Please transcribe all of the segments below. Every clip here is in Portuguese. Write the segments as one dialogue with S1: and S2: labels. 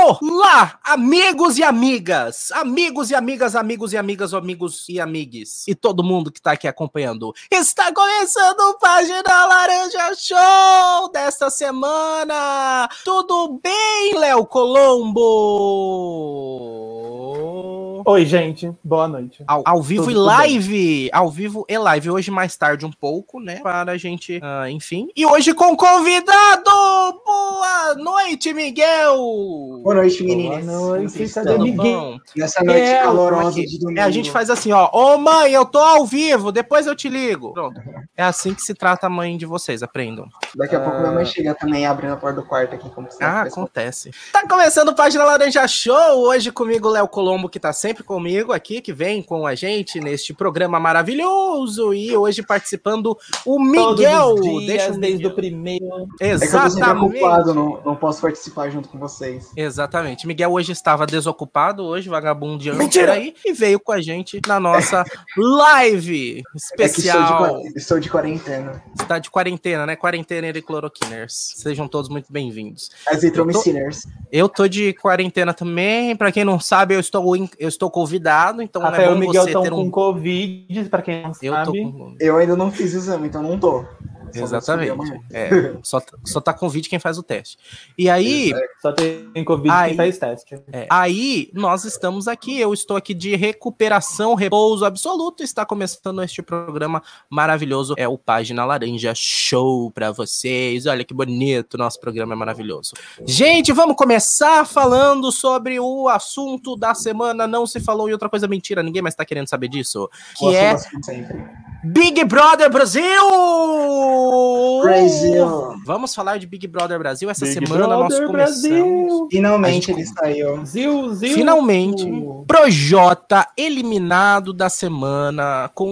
S1: Olá, amigos e amigas, amigos e amigas, amigos e amigas, amigos e amigues, e todo mundo que tá aqui acompanhando. Está começando o Página Laranja Show desta semana. Tudo bem, Léo Colombo?
S2: Oi, gente. Boa noite.
S1: Ao vivo tudo, e live. Ao vivo e live. Hoje mais tarde um pouco, né? Para a gente, enfim. E hoje com convidado. Boa noite, Miguel.
S3: Boa noite, meninas.
S2: Boa noite, cadê Miguel?
S3: Nessa noite calorosa de domingo.
S1: A gente faz assim, ó. Ô, mãe, eu tô ao vivo. Depois eu te ligo. Pronto. É assim que se trata a mãe de vocês. Aprendam.
S3: Daqui a pouco minha mãe chega também abrindo a porta do quarto aqui. Como
S1: acontece. Tá começando o Página Laranja Show. Hoje comigo o Léo Colombo, que tá sempre comigo aqui, que vem com a gente neste programa maravilhoso. E hoje participando o Miguel.
S2: Todos os dias, desde o primeiro.
S1: Exatamente.
S3: É que eu tô ocupado, não posso participar junto com vocês.
S1: Exatamente. Miguel hoje estava desocupado, hoje vagabundeando por aí, e veio com a gente na nossa live especial.
S3: É que estou de quarentena.
S1: Está de quarentena, né? Quarentena e cloroquiners. Sejam todos muito bem-vindos. Eu tô de quarentena também. Pra quem não sabe, eu estou convidado, então
S2: Rafael,
S1: não é bom
S2: o Miguel
S1: você ter
S2: com Covid, pra quem não sabe.
S3: Eu ainda não fiz exame, então não tô.
S1: Exatamente. Só tá Covid quem faz o teste. E aí...
S2: Só tem Covid quem faz teste.
S1: Aí, nós estamos aqui. Eu estou aqui de recuperação, repouso absoluto. Está começando este programa maravilhoso. É o Página Laranja Show pra vocês. Olha que bonito. Nosso programa é maravilhoso. Gente, vamos começar falando sobre o assunto da semana. Não se falou em outra coisa, mentira. Ninguém mais tá querendo saber disso. Que é... Big Brother Brasil! Vamos falar de Big Brother Brasil. Essa semana nós começamos.
S3: Finalmente ele saiu.
S1: Finalmente. Projota eliminado da semana com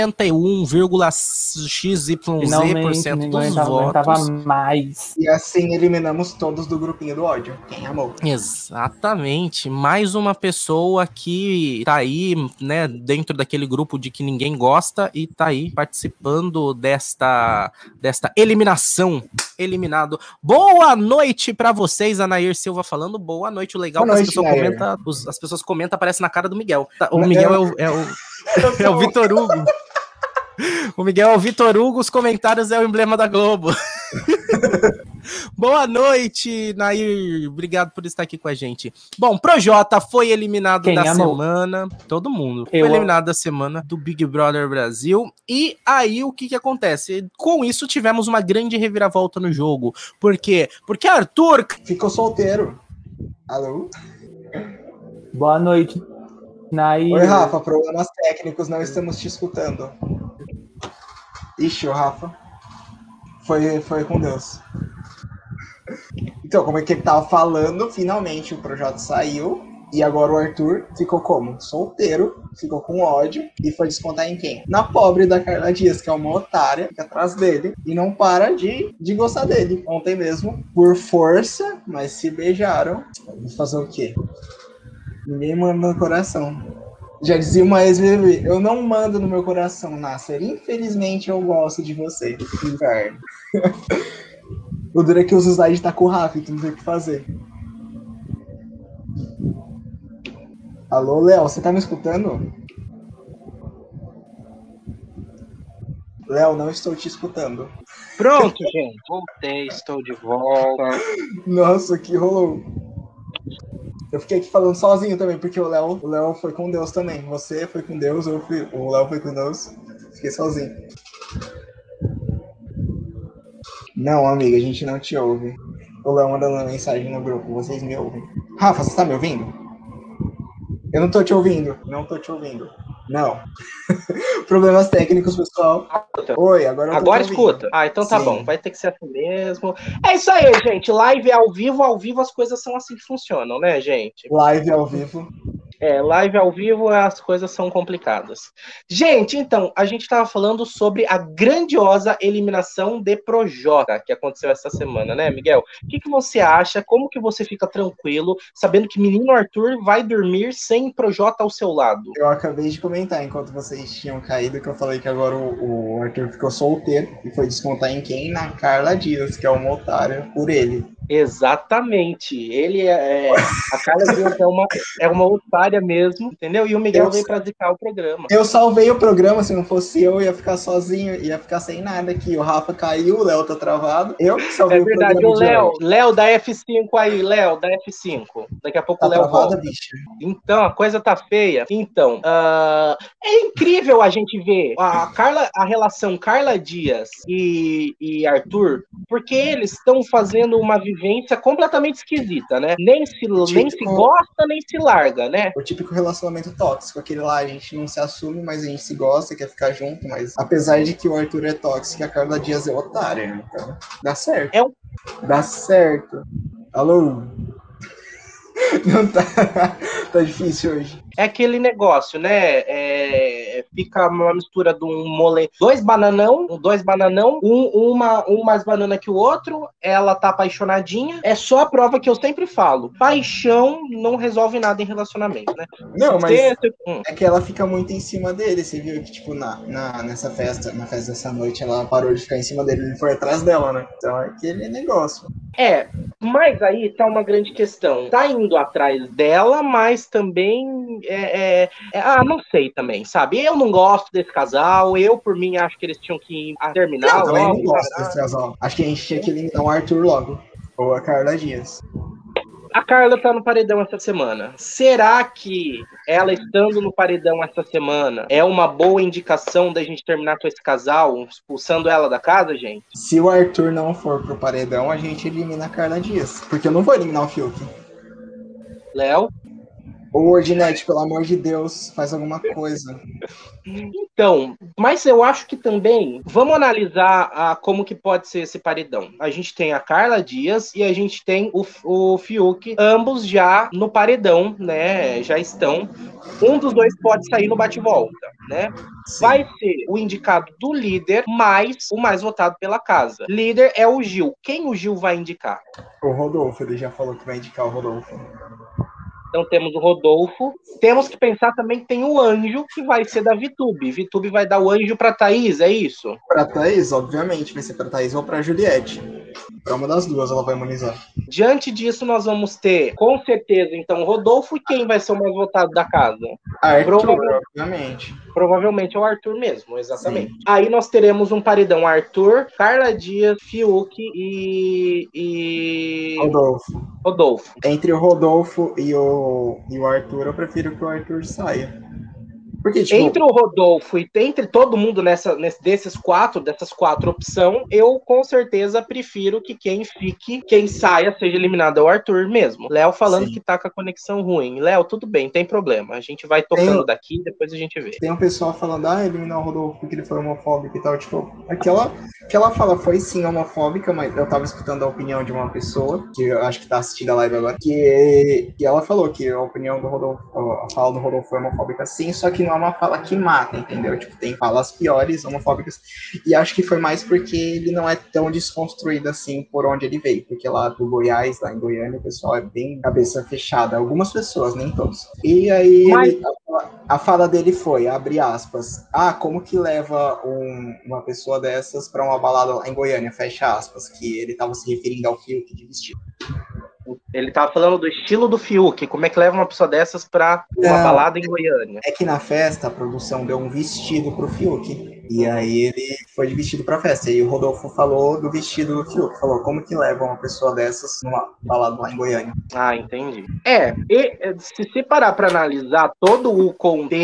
S1: 91,xyz% dos votos.
S2: Mais.
S3: E assim eliminamos todos do grupinho do ódio. Quem amou?
S1: Exatamente. Mais uma pessoa que tá aí, né, dentro daquele grupo de que ninguém gosta e tá aí participando desta eliminação. Eliminado. Boa noite pra vocês, Anair Silva falando. Boa noite. O legal é que as pessoas comentam, aparece na cara do Miguel. O Miguel é o Vitor Hugo. O Miguel é o Vitor Hugo, os comentários é o emblema da Globo. Boa noite, Nair. Obrigado por estar aqui com a gente. Bom, Projota foi eliminado semana. Todo mundo. Foi eliminado da semana do Big Brother Brasil. E aí, o que acontece? Com isso, tivemos uma grande reviravolta no jogo. Por quê? Porque Arthur...
S3: ficou solteiro. Alô?
S2: Boa noite, Nair.
S3: Oi, Rafa. Problemas técnicos, não estamos te escutando. Ixi, o Rafa. Foi com Deus. Então, como é que ele tava falando, finalmente o Projota saiu. E agora o Arthur ficou como? Solteiro, ficou com ódio. E foi descontar em quem? Na pobre da Carla Dias, que é uma otária, que é atrás dele. E não para de gostar dele. Ontem mesmo, por força, mas se beijaram. Vou fazer o quê? Ninguém manda no coração. Já dizia uma ex-BBB, eu não mando no meu coração, Nasser. Infelizmente eu gosto de você. Inferno. O duro é que os slides tá com o Rafa, então não tem o que fazer. Alô, Léo, você tá me escutando? Léo, não estou te escutando.
S4: Pronto, gente. Voltei, estou de volta.
S3: Nossa, que rolou. Eu fiquei aqui falando sozinho também, porque o Léo foi com Deus também. Você foi com Deus, o Léo foi com Deus. Fiquei sozinho. Não, amiga, a gente não te ouve. O Léo mandando mensagem no grupo, vocês me ouvem. Rafa, você tá me ouvindo? Eu não tô te ouvindo. Não tô te ouvindo. Não. Problemas técnicos, pessoal. Oi, agora eu tô
S4: agora escuta. Ah, então tá bom. Vai ter que ser assim mesmo. É isso aí, gente. Live é ao vivo as coisas são assim que funcionam, né, gente?
S3: Live ao vivo.
S4: Live ao vivo, as coisas são complicadas. Gente, então, a gente estava falando sobre a grandiosa eliminação de Projota, que aconteceu essa semana, né, Miguel? O que você acha? Como que você fica tranquilo, sabendo que menino Arthur vai dormir sem Projota ao seu lado?
S3: Eu acabei de comentar, enquanto vocês tinham caído, que eu falei que agora o Arthur ficou solteiro e foi descontar em quem? Na Carla Dias, que é uma otária por ele.
S4: Exatamente. Ele a Carla Dias é uma otária mesmo, entendeu? E o Miguel veio pra zicar o programa.
S3: Eu salvei o programa, se não fosse eu ia ficar sozinho, ia ficar sem nada aqui. O Rafa caiu, o Léo tá travado. Eu que salvei o programa. É
S4: verdade, o Léo da F5 aí, Léo da F5. Daqui a pouco
S3: tá
S4: o Léo
S3: travada,
S4: volta.
S3: Bicho.
S4: Então, a coisa tá feia. Então, é incrível a gente ver a relação Carla Dias e Arthur, porque eles estão fazendo uma vivência completamente esquisita, né? Nem se gosta, nem se larga, né?
S3: O típico relacionamento tóxico, aquele lá, a gente não se assume, mas a gente se gosta, quer ficar junto, mas apesar de que o Arthur é tóxico e a Carla Dias é otária, então dá certo. Dá certo. Alô? Não tá difícil hoje.
S4: É aquele negócio, né? Fica uma mistura de dois bananão, um mais banana que o outro, ela tá apaixonadinha. É só a prova que eu sempre falo. Paixão não resolve nada em relacionamento, né?
S3: Não, mas é que ela fica muito em cima dele. Você viu que, tipo, nessa festa, na festa dessa noite, ela parou de ficar em cima dele, ele foi atrás dela, né? Então é aquele negócio.
S4: Mas aí tá uma grande questão. Tá indo atrás dela, mas também não sei também, sabe? Eu não gosto desse casal, eu, por mim, acho que eles tinham que terminar
S3: logo. Eu também não gosto desse casal. Acho que a gente tinha que eliminar o Arthur logo, ou a Carla Dias.
S4: A Carla tá no paredão essa semana. Será que ela estando no paredão essa semana é uma boa indicação da gente terminar com esse casal, expulsando ela da casa, gente?
S3: Se o Arthur não for pro paredão, a gente elimina a Carla Dias. Porque eu não vou eliminar o Fiuk.
S4: Léo?
S3: Ô, Ordinete, pelo amor de Deus, faz alguma coisa.
S4: Então, mas eu acho que também, vamos analisar como que pode ser esse paredão. A gente tem a Carla Dias e a gente tem o Fiuk, ambos já no paredão, né, já estão. Um dos dois pode sair no bate-volta, né? Sim. Vai ser o indicado do líder, mais o mais votado pela casa. Líder é o Gil. Quem o Gil vai indicar?
S3: O Rodolfo, ele já falou que vai indicar o Rodolfo.
S4: Então temos o Rodolfo. Temos que pensar também que tem o Anjo, que vai ser da Vitube. Vitube vai dar o Anjo pra Thaís, é isso?
S3: Pra Thaís, obviamente. Vai ser pra Thaís ou pra Juliette. Pra uma das duas ela vai imunizar.
S4: Diante disso, nós vamos ter, com certeza, então, o Rodolfo. E quem vai ser o mais votado da casa?
S3: Arthur, obviamente.
S4: Provavelmente é o Arthur mesmo, exatamente. Sim. Aí nós teremos um paredão Arthur, Carla Dias, Fiuk e... Rodolfo.
S3: Entre o Rodolfo e o Arthur, eu prefiro que o Arthur saia. Porque, tipo...
S4: Entre o Rodolfo e entre todo mundo dessas quatro opções, eu com certeza prefiro que quem saia seja eliminado é o Arthur mesmo. Léo falando Sim. que tá com a conexão ruim. Léo, tudo bem, tem problema. A gente vai tocando daqui e depois a gente vê.
S3: Tem um pessoal falando, eliminar o Rodolfo porque ele foi homofóbico e tal. Tipo, aquela fala foi sim homofóbica, mas eu tava escutando a opinião de uma pessoa, que eu acho que tá assistindo a live agora, que ela falou que a opinião do Rodolfo, a fala do Rodolfo foi homofóbica sim, só que não é uma fala que mata, entendeu? Tipo, tem falas piores, homofóbicas, e acho que foi mais porque ele não é tão desconstruído assim por onde ele veio, porque lá do Goiás, lá em Goiânia, o pessoal é bem cabeça fechada, algumas pessoas, nem todos. E aí a fala dele foi, abre aspas, como que leva uma pessoa dessas pra uma balada lá em Goiânia, fecha aspas, que ele tava se referindo ao Fiuk de vestido.
S4: Ele tava falando do estilo do Fiuk, como é que leva uma pessoa dessas pra uma balada em Goiânia.
S3: É que na festa a produção deu um vestido pro Fiuk. E aí ele foi de vestido pra festa. E o Rodolfo falou do vestido do Fiuk. Falou, como que leva uma pessoa dessas numa balada lá em Goiânia?
S4: Ah, entendi. Se parar pra analisar todo o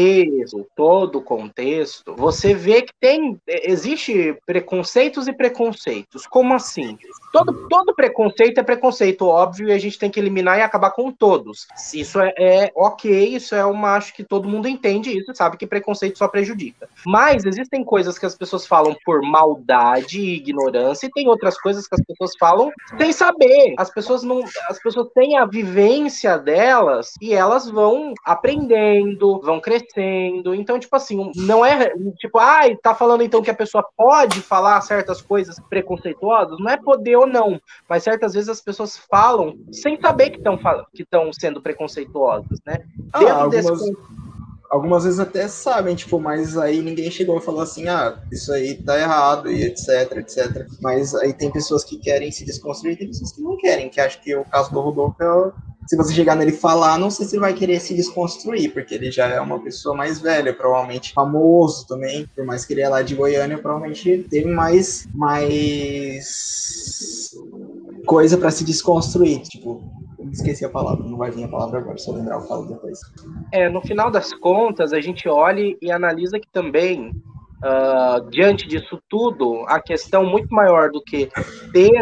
S4: contexto, você vê que existe preconceitos e preconceitos. Como assim? Todo preconceito é preconceito, óbvio, e a gente tem que eliminar e acabar com todos. Isso é ok, acho que todo mundo entende isso, sabe que preconceito só prejudica. Mas existem coisas que as pessoas falam por maldade e ignorância, e tem outras coisas que as pessoas falam sem saber. As pessoas têm a vivência delas e elas vão aprendendo, vão crescendo. Então, tipo assim, não é tipo, tá falando então que a pessoa pode falar certas coisas preconceituosas? Não é poder ou não, mas certas vezes as pessoas falam sem saber que estão sendo preconceituosas, né?
S3: Algumas vezes até sabem, tipo, mas aí ninguém chegou e falou assim, isso aí tá errado e etc, etc. Mas aí tem pessoas que querem se desconstruir e tem pessoas que não querem, que acho que o caso do Rodolfo se você chegar nele e falar, não sei se ele vai querer se desconstruir, porque ele já é uma pessoa mais velha, provavelmente famoso também, por mais que ele é lá de Goiânia, provavelmente teve mais coisa pra se desconstruir, tipo, esqueci a palavra, não vai vir a palavra agora, se eu lembrar eu falo depois.
S4: No final das contas, a gente olha e analisa que também, diante disso tudo, a questão muito maior do que ter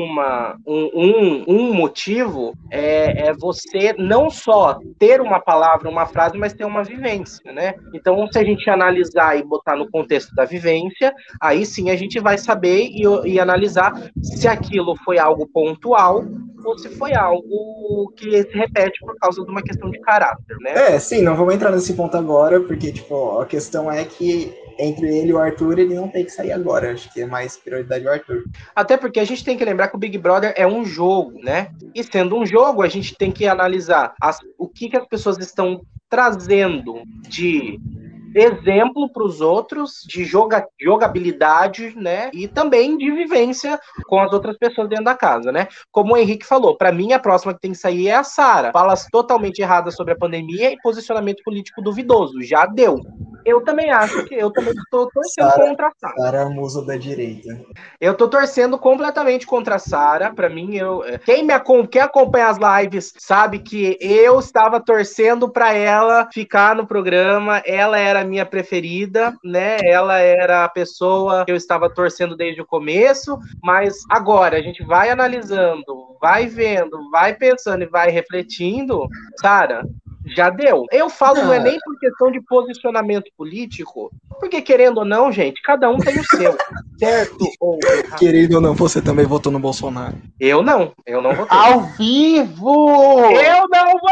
S4: um motivo é você não só ter uma palavra, uma frase, mas ter uma vivência, né? Então, se a gente analisar e botar no contexto da vivência, aí sim a gente vai saber e analisar se aquilo foi algo pontual ou se foi algo que se repete por causa de uma questão de caráter, né?
S3: Sim, não vamos entrar nesse ponto agora, porque, tipo, a questão é que entre ele e o Arthur, ele não tem que sair agora. Acho que é mais prioridade o Arthur.
S4: Até porque a gente tem que lembrar que o Big Brother é um jogo, né? E sendo um jogo, a gente tem que analisar o que as pessoas estão trazendo de exemplo para os outros, de jogabilidade, né? E também de vivência com as outras pessoas dentro da casa, né? Como o Henrique falou, para mim a próxima que tem que sair é a Sara. Falas totalmente erradas sobre a pandemia e posicionamento político duvidoso. Já deu. Eu também estou torcendo contra a Sara.
S3: Sara é a musa da direita.
S4: Eu tô torcendo completamente contra a Sara. Para mim, quem acompanha as lives sabe que eu estava torcendo para ela ficar no programa. Ela era a minha preferida, né? Ela era a pessoa que eu estava torcendo desde o começo. Mas agora a gente vai analisando, vai vendo, vai pensando e vai refletindo. Sara, já deu. Eu falo, não é nem por questão de posicionamento político, porque querendo ou não, gente, cada um tem o seu, certo ou errado.
S3: Querendo ou não, você também votou no Bolsonaro?
S4: Eu não votei.
S2: Ao vivo!
S4: Eu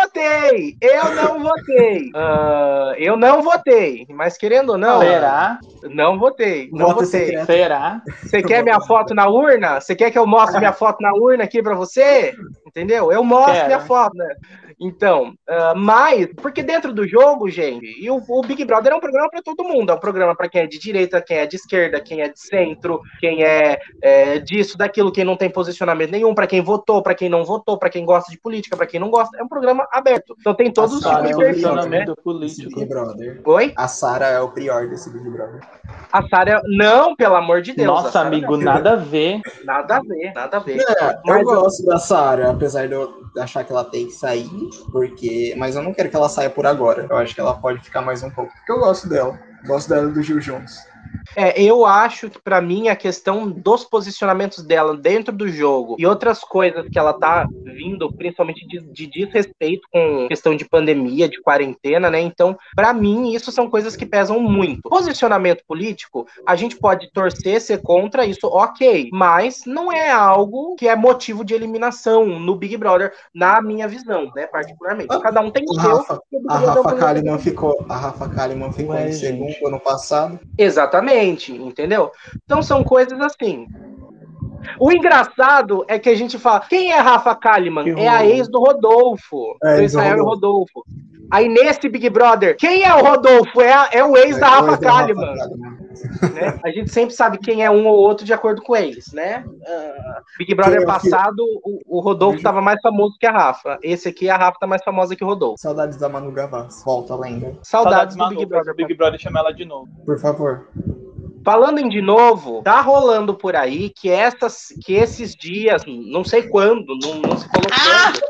S4: não votei, mas querendo ou não...
S2: Será?
S4: Não votei.
S2: Será?
S4: Você quer minha foto na urna? Você quer que eu mostre minha foto na urna aqui pra você? Entendeu? Eu mostro minha foto, né? Então, mas, porque dentro do jogo, gente, e o Big Brother é um programa para todo mundo, é um programa para quem é de direita, quem é de esquerda, quem é de centro, quem é disso, daquilo, quem não tem posicionamento nenhum, para quem votou, para quem não votou, para quem gosta de política, para quem não gosta, é um programa aberto. Então tem todos os tipos de
S2: posicionamento político.
S3: Big Brother.
S4: Oi?
S3: A Sara é o prior desse Big Brother.
S4: A Sara, não, pelo amor de Deus.
S2: Nossa, amigo, nada a ver.
S4: Nada a ver.
S3: Eu gosto da Sara, apesar de eu achar que ela tem que sair, mas eu não quero que ela saia por agora. Eu acho que ela pode ficar mais um pouco, porque eu gosto dela. Gosto dela do Gil juntos.
S4: Eu acho que, pra mim, a questão dos posicionamentos dela dentro do jogo e outras coisas que ela tá vindo, principalmente de desrespeito com questão de pandemia, de quarentena, né? Então, pra mim, isso são coisas que pesam muito. Posicionamento político, a gente pode torcer, ser contra isso, ok, mas não é algo que é motivo de eliminação no Big Brother, na minha visão, né? Particularmente. Cada um tem o seu.
S3: A Rafa Kalimann ficou em segundo ano passado.
S4: Exatamente, entendeu? Então são coisas assim. O engraçado é que a gente fala, quem é Rafa Kalimann? É a ex do Rodolfo, do Israel e Rodolfo. Aí nesse Big Brother, quem é o Rodolfo? É o ex da Rafa Kalimann. Né? A gente sempre sabe quem é um ou outro de acordo com eles, né? Big Brother passado, o Rodolfo estava mais famoso que a Rafa. Esse aqui, a Rafa tá mais famosa que o Rodolfo.
S3: Saudades da Manu Gavassi. Volta, lenda.
S4: Saudades do Big Brother.
S2: Big Brother chama ela de novo.
S3: Por favor.
S4: Falando em de novo, tá rolando por aí que esses dias, não sei quando, não se falou quando.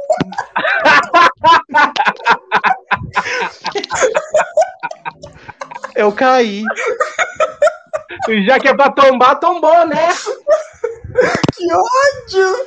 S4: Eu caí. Já que é pra tombar, tombou, né?
S3: Que ódio!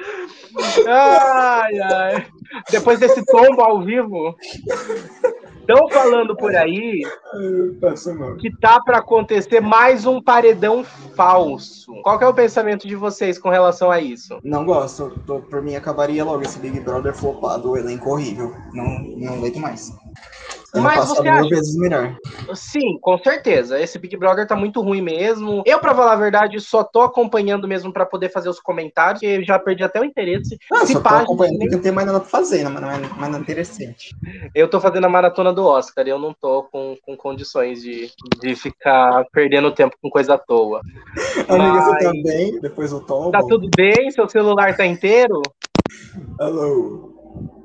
S4: Ai. Depois desse tombo ao vivo. Estão falando por aí
S3: Passa mal.
S4: que tá pra acontecer mais um paredão falso. Qual que é o pensamento de vocês com relação a isso?
S3: Não gosto. Por mim, acabaria logo esse Big Brother flopado, o elenco horrível. Não aguento mais. Ano
S4: Mas
S3: passado,
S4: você
S3: mil
S4: acha...
S3: vezes melhor.
S4: Sim, com certeza. Esse Big Brother tá muito ruim mesmo. Eu, pra falar a verdade, só tô acompanhando mesmo pra poder fazer os comentários, porque já perdi até o interesse.
S3: Só tô
S4: página
S3: acompanhando
S4: nem-
S3: porque não tem mais nada pra fazer, mas não é mais nada interessante.
S4: Eu tô fazendo a maratona do Oscar e eu não tô com condições de ficar perdendo tempo com coisa à toa.
S3: Amiga, você
S4: Mas-
S3: tá bem? Depois do tombo?
S4: Tá tudo bem? Seu celular tá inteiro?
S3: Alô?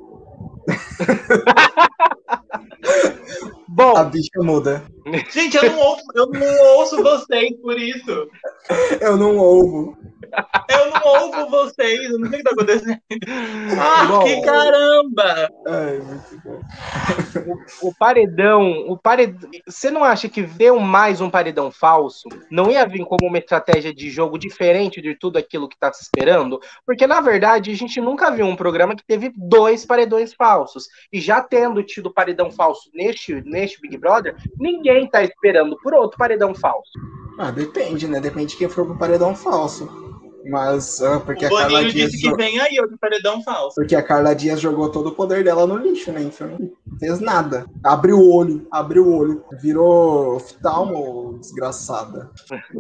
S4: Bom,
S3: A bicha muda.
S2: Gente, eu não ouço vocês por isso.
S3: Eu não ouvo.
S2: Eu não ouvo vocês, eu não sei o que tá acontecendo.
S4: Bom.
S2: Que caramba!
S3: Ai, muito bom.
S4: o paredão. Você não acha que ver mais um paredão falso não ia vir como uma estratégia de jogo diferente de tudo aquilo que tá se esperando? Porque, na verdade, a gente nunca viu um programa que teve 2 paredões falsos. E já tendo tido paredão falso neste Big Brother, ninguém tá esperando por outro paredão falso.
S3: Depende, né? Depende de quem for pro paredão falso. Mas, porque
S2: O
S3: a Carla
S2: Boninho
S3: Dias...
S2: disse que vem aí outro paredão falso.
S3: Porque a Carla Dias jogou todo o poder dela no lixo, né? Então não fez nada. Abriu o olho. Virou oftalmo, desgraçada.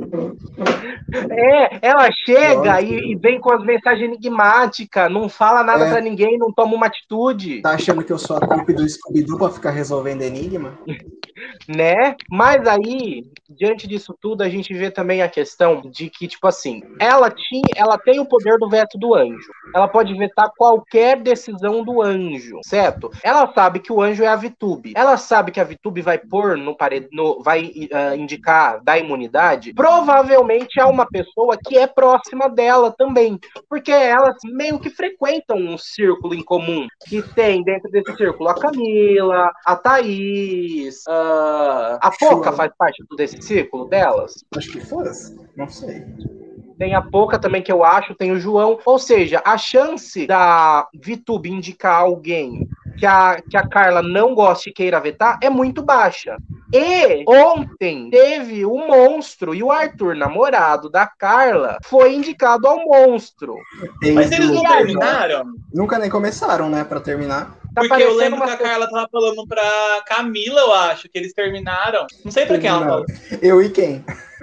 S4: Ela chega
S3: Nossa.
S4: e vem com as mensagens enigmáticas, não fala nada pra ninguém, não toma uma atitude.
S3: Tá achando que eu sou a trupe do Scooby-Doo pra ficar resolvendo enigma?
S4: Né? Mas aí, diante disso tudo, a gente vê também a questão de que, tipo assim, ela tem o poder do veto do anjo. Ela pode vetar qualquer decisão do anjo, certo? Ela sabe que o anjo é a VTube. Ela sabe que a VTube vai pôr vai indicar da imunidade. Provavelmente é uma pessoa que é próxima dela também. Porque elas meio que frequentam um círculo em comum. Que tem dentro desse círculo a Camila, a Thaís, a Poca faz parte desse círculo delas.
S3: Acho que fosse. Não sei.
S4: Tem a Poca também, que eu acho, tem o João. Ou seja, a chance da VTube indicar alguém que a Carla não gosta e queira vetar é muito baixa. E ontem teve o monstro e o Arthur, namorado da Carla, foi indicado ao monstro.
S2: Mas eles não terminaram?
S3: Nunca nem começaram, né, pra terminar.
S4: Tá
S2: Porque eu
S4: parecendo
S2: lembro
S4: uma
S2: que a Carla tava falando pra Camila, eu acho, que eles terminaram. Não sei pra quem ela falou.
S3: Eu e quem?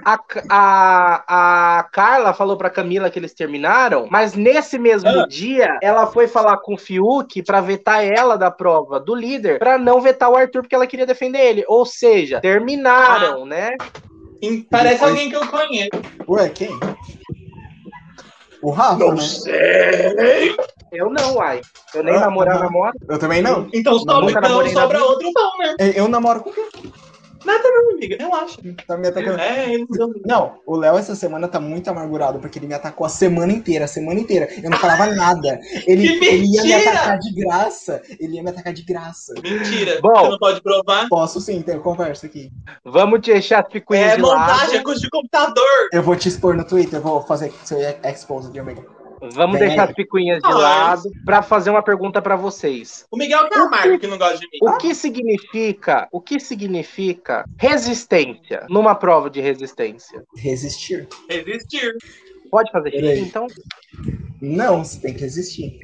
S4: A Carla falou pra Camila que eles terminaram, mas nesse mesmo dia, ela foi falar com o Fiuk pra vetar ela da prova do líder, pra não vetar o Arthur, porque ela queria defender ele. Ou seja, terminaram, né?
S2: Parece alguém que eu conheço.
S3: Ué, quem? O Rafa,
S2: Não
S3: né?
S2: sei.
S4: Eu não, uai. Eu nem namoro.
S3: Eu também não.
S2: Então
S4: Nunca namorei na
S2: sobra
S4: vida.
S2: outro não, né?
S3: Eu namoro com quem?
S2: Nada não, amiga, eu acho.
S3: Tá me atacando. Não, o Léo essa semana tá muito amargurado, porque ele me atacou a semana inteira. Eu não falava nada. Ele ia me atacar de graça.
S2: Mentira.
S4: Bom.
S2: Você não pode provar?
S3: Posso sim, tem conversa aqui.
S4: Vamos deixar as picuinhas de
S2: montagem,
S4: lado.
S2: é custo de computador.
S3: Eu vou te expor no Twitter, eu vou fazer seu expose de amigo.
S4: Vamos
S3: Bem.
S4: deixar as picuinhas de lado pra fazer uma pergunta pra vocês.
S2: O Miguel Camargo que não gosta de mim.
S4: O que significa resistência numa prova de resistência?
S3: Resistir.
S2: Resistir.
S4: Pode fazer xixi,
S3: Peraí.
S4: então?
S3: Não, você tem que resistir.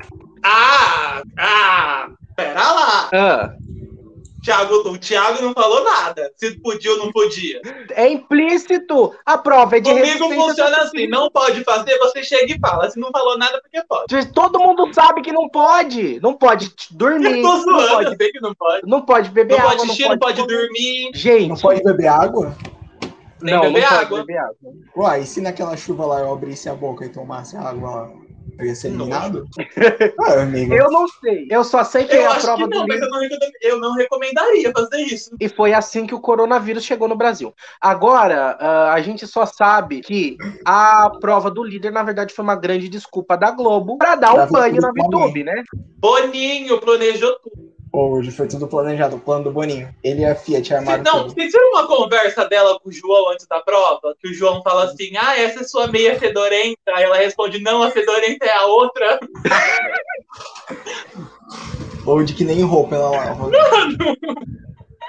S2: Pera lá. O Thiago não falou nada. Se podia ou não podia.
S4: É implícito. A prova é de
S2: Comigo
S4: resistência.
S2: funciona assim. Não pode fazer, você chega e fala. Se não falou nada, porque pode.
S4: Todo mundo sabe que não pode. Não pode dormir.
S2: Eu tô zoando,
S4: Não pode,
S2: eu sei que não pode.
S4: não pode beber
S2: Não
S4: água.
S2: pode xixi, não pode
S4: comer.
S2: dormir.
S4: Gente.
S3: Não pode beber água?
S2: Nem
S4: não
S2: beber
S4: pode
S2: água.
S4: beber água.
S3: Uai, e se naquela chuva lá eu abrisse a boca e tomasse água lá? Eu ia ser eliminado? Amigo.
S4: Eu não sei. Eu só sei que
S2: Eu
S4: é a
S2: acho
S4: prova
S2: que não,
S4: do
S2: mas
S4: líder.
S2: eu não recomendaria fazer isso.
S4: E foi assim que o coronavírus chegou no Brasil. Agora, a gente só sabe que a prova do líder, na verdade, foi uma grande desculpa da Globo pra dar um banho na VTube, né?
S2: Boninho planejou tudo.
S3: Hoje foi tudo planejado, o plano do Boninho. Ele e a Fiat armaram
S2: Não,
S3: tudo.
S2: vocês viram uma conversa dela com o João antes da prova? Que o João fala assim, essa é sua meia fedorenta. Aí ela responde, não, a fedorenta é a outra.
S3: Ou de que nem roupa ela lava.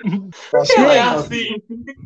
S2: Ela é assim.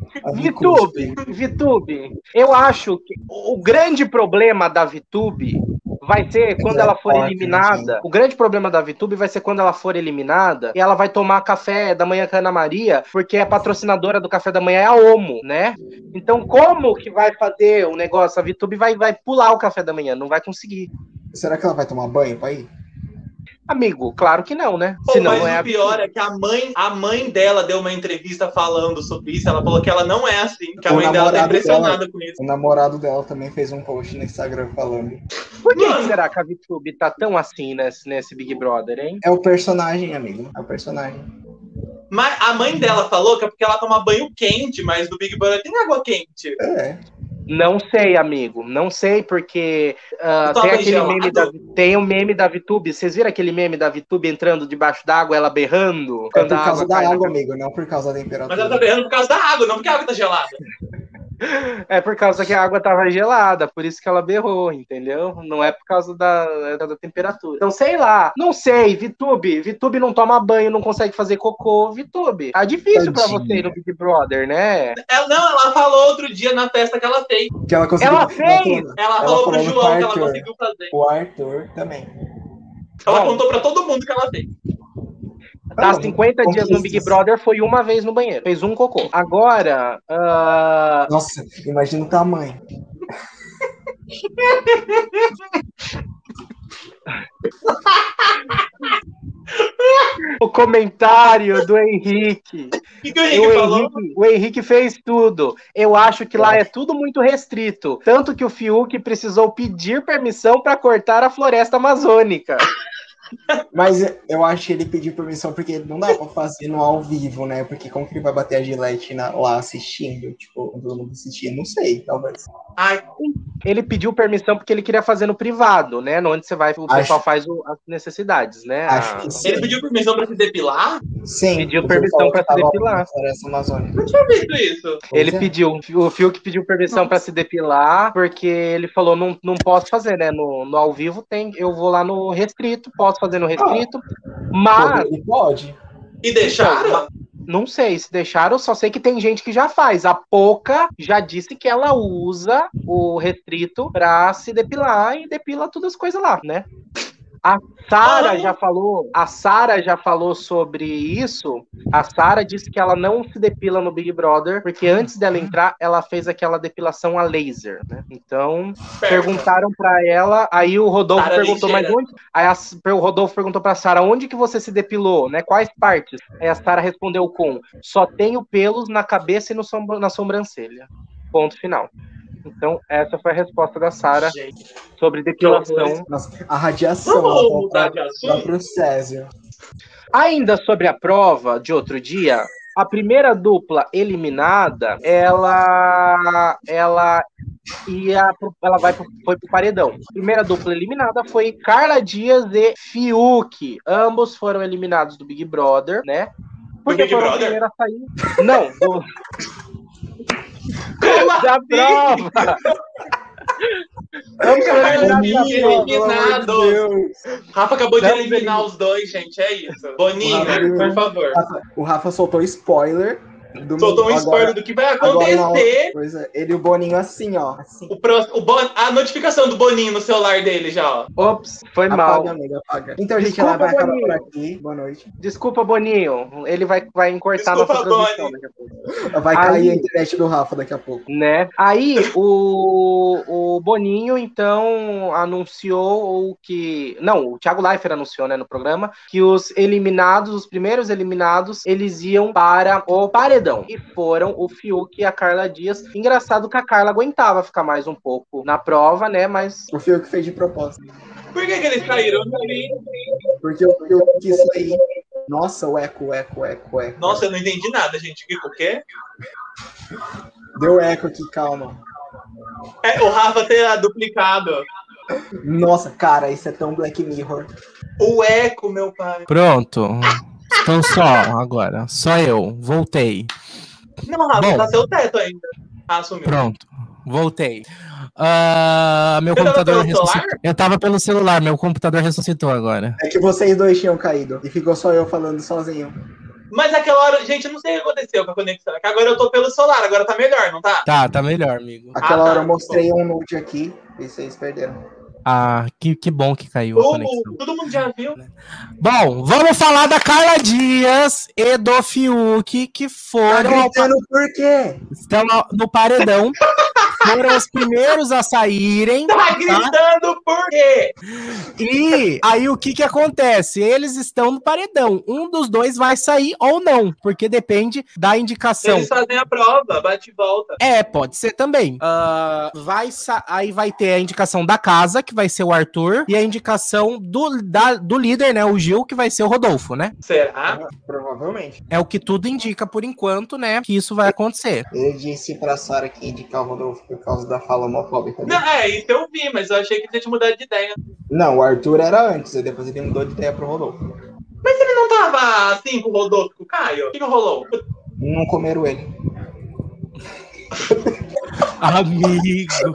S4: VTube, eu acho que o grande problema da VTube vai ser quando ela for eliminada. O grande problema da VTube vai ser quando ela for eliminada e ela vai tomar café da manhã com a Ana Maria, porque a patrocinadora do café da manhã é a Omo, né? Então, como que vai fazer o negócio? A VTube vai pular o café da manhã, não vai conseguir.
S3: Será que ela vai tomar banho pra ir?
S4: Amigo, claro que não, né?
S2: Pô,
S4: Senão
S2: mas
S4: não é
S2: o pior é que a mãe dela deu uma entrevista falando sobre isso. Ela falou que ela não é assim, que a mãe dela tá impressionada com isso.
S3: O namorado dela também fez um post no Instagram falando.
S4: Por que será que a VTube tá tão assim nesse Big Brother, hein?
S3: É o personagem, amigo. É o personagem.
S2: Mas a mãe dela falou que é porque ela toma banho quente, mas no Big Brother tem água quente.
S4: Não sei, amigo. Não sei, porque tem aquele meme tem o meme da VTube. Vocês viram aquele meme da VTube entrando debaixo d'água, ela berrando?
S3: É por causa da água, amigo, não por causa da temperatura.
S2: Mas ela tá berrando por causa da água, não porque a água tá gelada.
S4: É por causa que a água tava gelada, por isso que ela berrou, entendeu? Não é por causa da temperatura. Então, sei lá. Não sei, VTube. VTube não toma banho, não consegue fazer cocô. VTube. Tá difícil pra você ir no Big Brother, né?
S2: Ela falou outro dia na festa que ela fez.
S3: Que ela conseguiu.
S4: Ela fez?
S2: Ela falou pro João que ela conseguiu fazer.
S3: O Arthur também.
S2: Ela contou pra todo mundo que ela fez.
S4: Tá 50 dias no Big Brother, foi uma vez no banheiro. Fez um cocô. Agora...
S3: Nossa, imagina o tamanho.
S4: O comentário do Henrique.
S2: O que o Henrique falou?
S4: O Henrique fez tudo. Eu acho que lá é tudo muito restrito. Tanto que o Fiuk precisou pedir permissão para cortar a floresta amazônica.
S3: Mas eu acho que ele pediu permissão porque não dá pra fazer no ao vivo, né? Porque como que ele vai bater a Gillette lá assistindo? Tipo, todo mundo assistindo? Não sei, talvez.
S4: Ele pediu permissão porque ele queria fazer no privado, né? Onde você vai, o pessoal faz as necessidades, né?
S3: Acho que sim.
S2: Ele pediu permissão pra se depilar?
S3: Sim.
S4: Pediu permissão pra se depilar.
S2: Não tinha visto isso.
S4: Ele pediu, o Fiuk pediu permissão pra se depilar, porque ele falou, não posso fazer, né? No ao vivo eu vou lá no restrito, posso fazer no restrito, mas...
S3: Ele pode.
S2: E deixaram?
S4: Não sei se deixaram, só sei que tem gente que já faz. A Poca já disse que ela usa o restrito pra se depilar e depila todas as coisas lá, né? A Sara já falou sobre isso. A Sara disse que ela não se depila no Big Brother, porque antes dela entrar, ela fez aquela depilação a laser, né? Então, perguntaram pra ela, aí o Rodolfo
S2: Sarah
S4: perguntou,
S2: ligeira.
S4: mas onde? Aí o Rodolfo perguntou pra Sara, onde que você se depilou, né? Quais partes? Aí a Sara respondeu com, só tenho pelos na cabeça e na sobrancelha. Ponto final. Então, essa foi a resposta da Sara sobre depilação.
S3: Nossa, a radiação.
S2: Vamos mudar de assunto?
S3: Vai pro Césio.
S4: Ainda sobre a prova de outro dia, a primeira dupla eliminada, ela foi pro paredão. A primeira dupla eliminada foi Carla Dias e Fiuk. Ambos foram eliminados do Big Brother, né? Porque
S2: Big
S4: foram
S2: Brother?
S4: a sair. Não, da prova. Vamos
S2: eliminados. Rafa acabou de eliminar os dois, gente. É isso. Boninho, por favor.
S3: O Rafa soltou spoiler.
S2: Soltou um spoiler do que vai acontecer.
S3: Pois é, ele e o Boninho assim, ó. Assim.
S2: A notificação do Boninho no celular dele já, ó.
S4: Ops, foi mal.
S3: Apaga, amiga, apaga. Então, gente,
S4: Desculpa,
S3: ela vai acabar
S4: Boninho.
S3: por aqui. Boa noite.
S4: Desculpa, Boninho. Ele vai encurtar
S2: Desculpa,
S4: nossa transmissão daqui a pouco.
S3: Vai cair a internet do Rafa daqui a pouco.
S4: Né? Aí o Boninho, então, anunciou que... Não, o Thiago Leifert anunciou, né, no programa, que os primeiros eliminados, eles iam para o paredão. E foram o Fiuk e a Carla Dias. Engraçado que a Carla aguentava ficar mais um pouco na prova, né, mas...
S3: O Fiuk fez de propósito.
S2: Por que eles caíram?
S3: Porque o Fiuk quis sair. Nossa, o eco.
S2: Nossa, eu não entendi nada, gente. O quê?
S3: Deu eco aqui, calma.
S2: O Rafa ter duplicado.
S3: Nossa, cara, isso é tão Black Mirror.
S2: O eco, meu pai.
S1: Pronto. Então só agora. Só eu. Voltei.
S2: Não, Rafa,
S1: Bom,
S2: tá seu teto ainda. Sumiu.
S1: Pronto. Voltei. Meu
S2: Você
S1: computador
S2: tava pelo
S1: ressuscitou.
S2: celular?
S1: Eu tava pelo celular, meu computador ressuscitou agora.
S3: É que vocês dois tinham caído. E ficou só eu falando sozinho.
S2: Mas aquela hora, gente, eu não sei o que aconteceu com a conexão. É que agora eu tô pelo celular, agora tá melhor, não tá?
S1: Tá melhor, amigo.
S3: Aquela hora eu mostrei um nude aqui e vocês perderam.
S1: Ah, que bom que caiu a conexão.
S2: Todo mundo já viu.
S1: Bom, vamos falar da Carla Dias e do Fiuk, que foram...
S3: Tá gritando por quê?
S1: Estão no paredão. Foram os primeiros a saírem.
S2: Tá gritando por quê?
S1: E aí o que acontece? Eles estão no paredão. Um dos dois vai sair ou não, porque depende da indicação.
S2: Eles fazem a prova, bate e volta.
S1: Pode ser também. Aí vai ter a indicação da casa, que vai ser o Arthur, e a indicação do líder, né? O Gil, que vai ser o Rodolfo, né?
S2: Será?
S3: Provavelmente.
S1: É o que tudo indica por enquanto, né? Que isso vai acontecer.
S3: Ele disse pra Sarah que indicar o Rodolfo por causa da fala homofóbica.
S2: Não, isso eu vi, mas eu achei que ele tinha mudado de ideia.
S3: Não, o Arthur era antes, e depois ele mudou de ideia pro Rodolfo.
S2: Mas ele não tava assim com o Rodolfo, com o Caio? O que rolou?
S3: Não comeram ele.
S1: Amigo.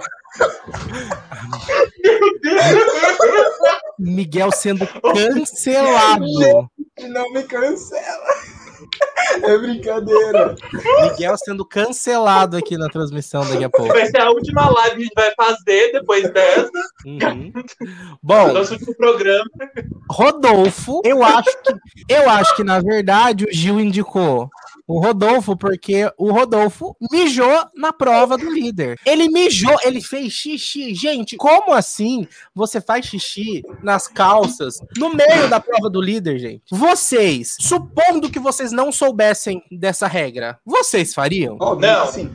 S1: Miguel sendo cancelado.
S3: Não me cancela. É brincadeira.
S1: Miguel sendo cancelado aqui na transmissão daqui a pouco.
S2: Vai ser a última live que a gente vai fazer depois dessa.
S1: Bom,
S2: nosso último programa.
S1: Rodolfo, eu acho que na verdade o Gil indicou o Rodolfo porque o Rodolfo mijou na prova do líder. Ele mijou, ele fez xixi. Gente, como assim você faz xixi nas calças no meio da prova do líder, gente? Vocês, supondo que vocês não soubessem dessa regra, vocês fariam?
S2: Não.
S3: Sim.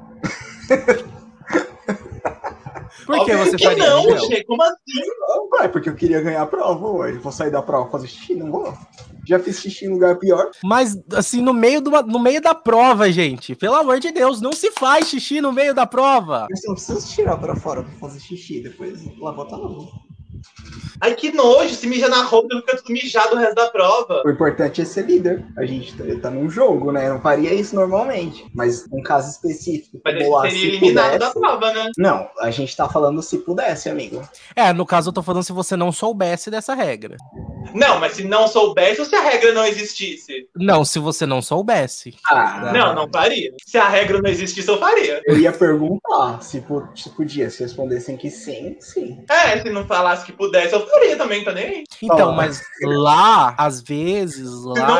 S1: Por que você
S2: que
S1: faria?
S2: Não, Che, como assim?
S3: Vai, porque eu queria ganhar a prova hoje. Vou sair da prova fazer xixi? Não vou. Já fiz xixi em lugar pior.
S1: Mas, assim, no meio da prova, gente. Pelo amor de Deus, não se faz xixi no meio da prova.
S3: Mas você não precisa tirar pra fora pra fazer xixi. Depois lá botar na mão.
S2: Ai, que nojo. Se mija na roupa, fica tudo mijado o resto da prova.
S3: O importante é ser líder. A gente tá num jogo, né? Eu não faria isso normalmente. Mas um caso específico.
S2: Mas ele seria eliminado da prova, né?
S3: Não, a gente tá falando se pudesse, amigo.
S1: No caso eu tô falando se você não soubesse dessa regra.
S2: Não, mas se não soubesse ou se a regra não existisse?
S1: Não, se você não soubesse.
S2: Não faria. Se a regra não existisse, eu faria.
S3: Eu ia perguntar se podia. Se respondessem que sim, sim.
S2: Se não falasse que pudesse, eu faria também, tá nem aí.
S1: Então, mas lá, às vezes,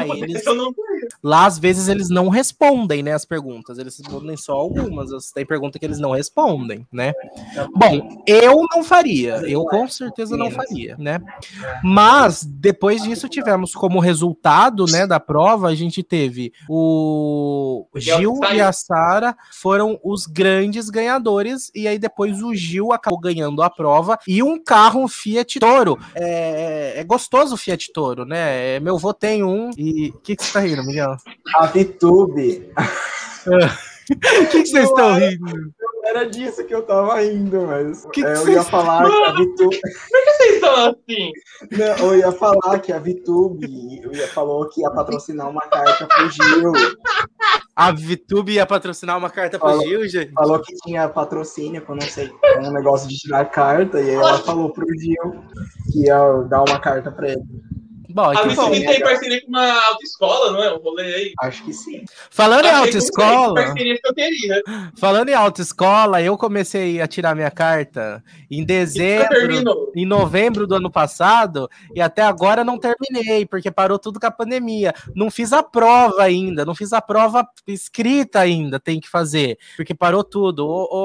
S1: lá às vezes eles não respondem, né, as perguntas. Eles respondem só algumas. Tem pergunta que eles não respondem, né? Bom, eu não faria. Eu com certeza não faria, né? Mas depois disso tivemos como resultado, né, da prova, a gente teve o Gil e a Sarah foram os grandes ganhadores, e aí depois o Gil acabou ganhando a prova e um carro, um Fiat Toro. É gostoso o Fiat Toro, né? Meu avô tem um e... O que você tá rindo, Miguel?
S3: A VTube.
S1: O que vocês estão rindo?
S3: Era disso que eu tava rindo, mas eu ia falar que a VTube...
S2: Por que vocês estão assim?
S3: Não, eu ia falar que a VTube falou que ia patrocinar uma carta pro Gil.
S1: A VTube ia patrocinar uma carta pro Gil, gente?
S3: Falou que tinha patrocínio com, não sei, um negócio de tirar carta, e aí ela falou pro Gil que ia dar uma carta pra ele.
S1: Bom,
S2: a VTube tem parceria com uma autoescola, não é? Um rolê aí.
S3: Acho que sim.
S1: Falando em autoescola,
S2: falando
S1: em autoescola, eu comecei a tirar minha carta em dezembro, em novembro do ano passado, e até agora não terminei, porque parou tudo com a pandemia. Não fiz a prova ainda, não fiz a prova escrita ainda, tem que fazer, porque parou tudo.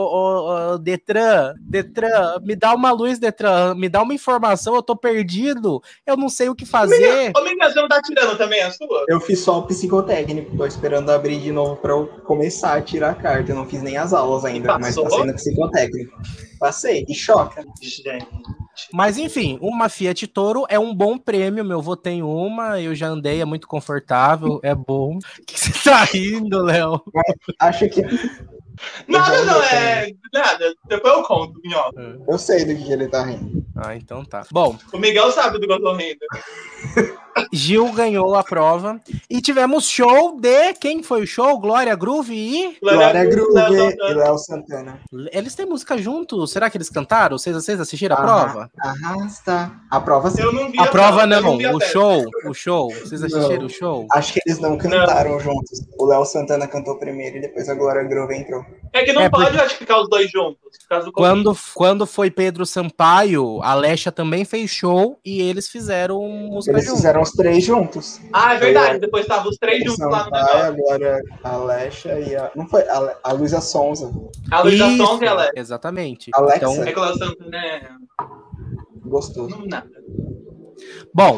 S1: Detran, me dá uma luz, Detran, me dá uma informação, eu tô perdido, eu não sei o que fazer.
S2: Ô, Miguel, você não tá tirando também a sua?
S3: Eu fiz só o psicotécnico, tô esperando abrir de novo pra eu começar a tirar a carta. Eu não fiz nem as aulas ainda, mas passei no psicotécnico. Passei, e choca.
S2: Gente.
S1: Mas enfim, uma Fiat Toro é um bom prêmio, meu avô tem uma, eu já andei, é muito confortável, é bom. O que você tá rindo, Léo?
S3: Acho que...
S2: Nada, nada. Depois eu conto, Minhoca.
S3: Eu sei do que ele tá rindo.
S1: Então tá. Bom.
S2: O Miguel sabe do que eu tô rindo.
S1: Gil ganhou a prova. E tivemos show de... Quem foi o show? Glória Groove e...
S3: Glória Groove e Léo Santana.
S1: Eles têm música juntos? Será que eles cantaram? Vocês assistiram a prova?
S3: Arrasta. A prova sim.
S2: Eu não vi
S1: A prova não,
S2: vi a
S1: o
S2: peça.
S1: show. Vocês assistiram o show?
S3: Acho que eles não cantaram juntos. O Léo Santana cantou primeiro e depois a Glória Groove entrou.
S2: É que não pode, eu acho, ficar os dois juntos. Por causa do
S1: Quando foi Pedro Sampaio, a Alexa também fez show e eles fizeram música
S3: Eles
S1: junto.
S3: fizeram os três juntos.
S2: Ah, é verdade. Depois estavam os três
S3: Pedro
S2: juntos lá no
S3: Sampaio,
S2: negócio.
S3: agora a Alexa e a... Não foi? A Luísa Sonza.
S2: A Luísa
S1: Isso,
S2: Sonza, ela
S1: exatamente.
S3: Alexa.
S1: Então,
S2: é que ela Santa, né?
S3: Gostoso.
S2: Não nada.
S1: bom,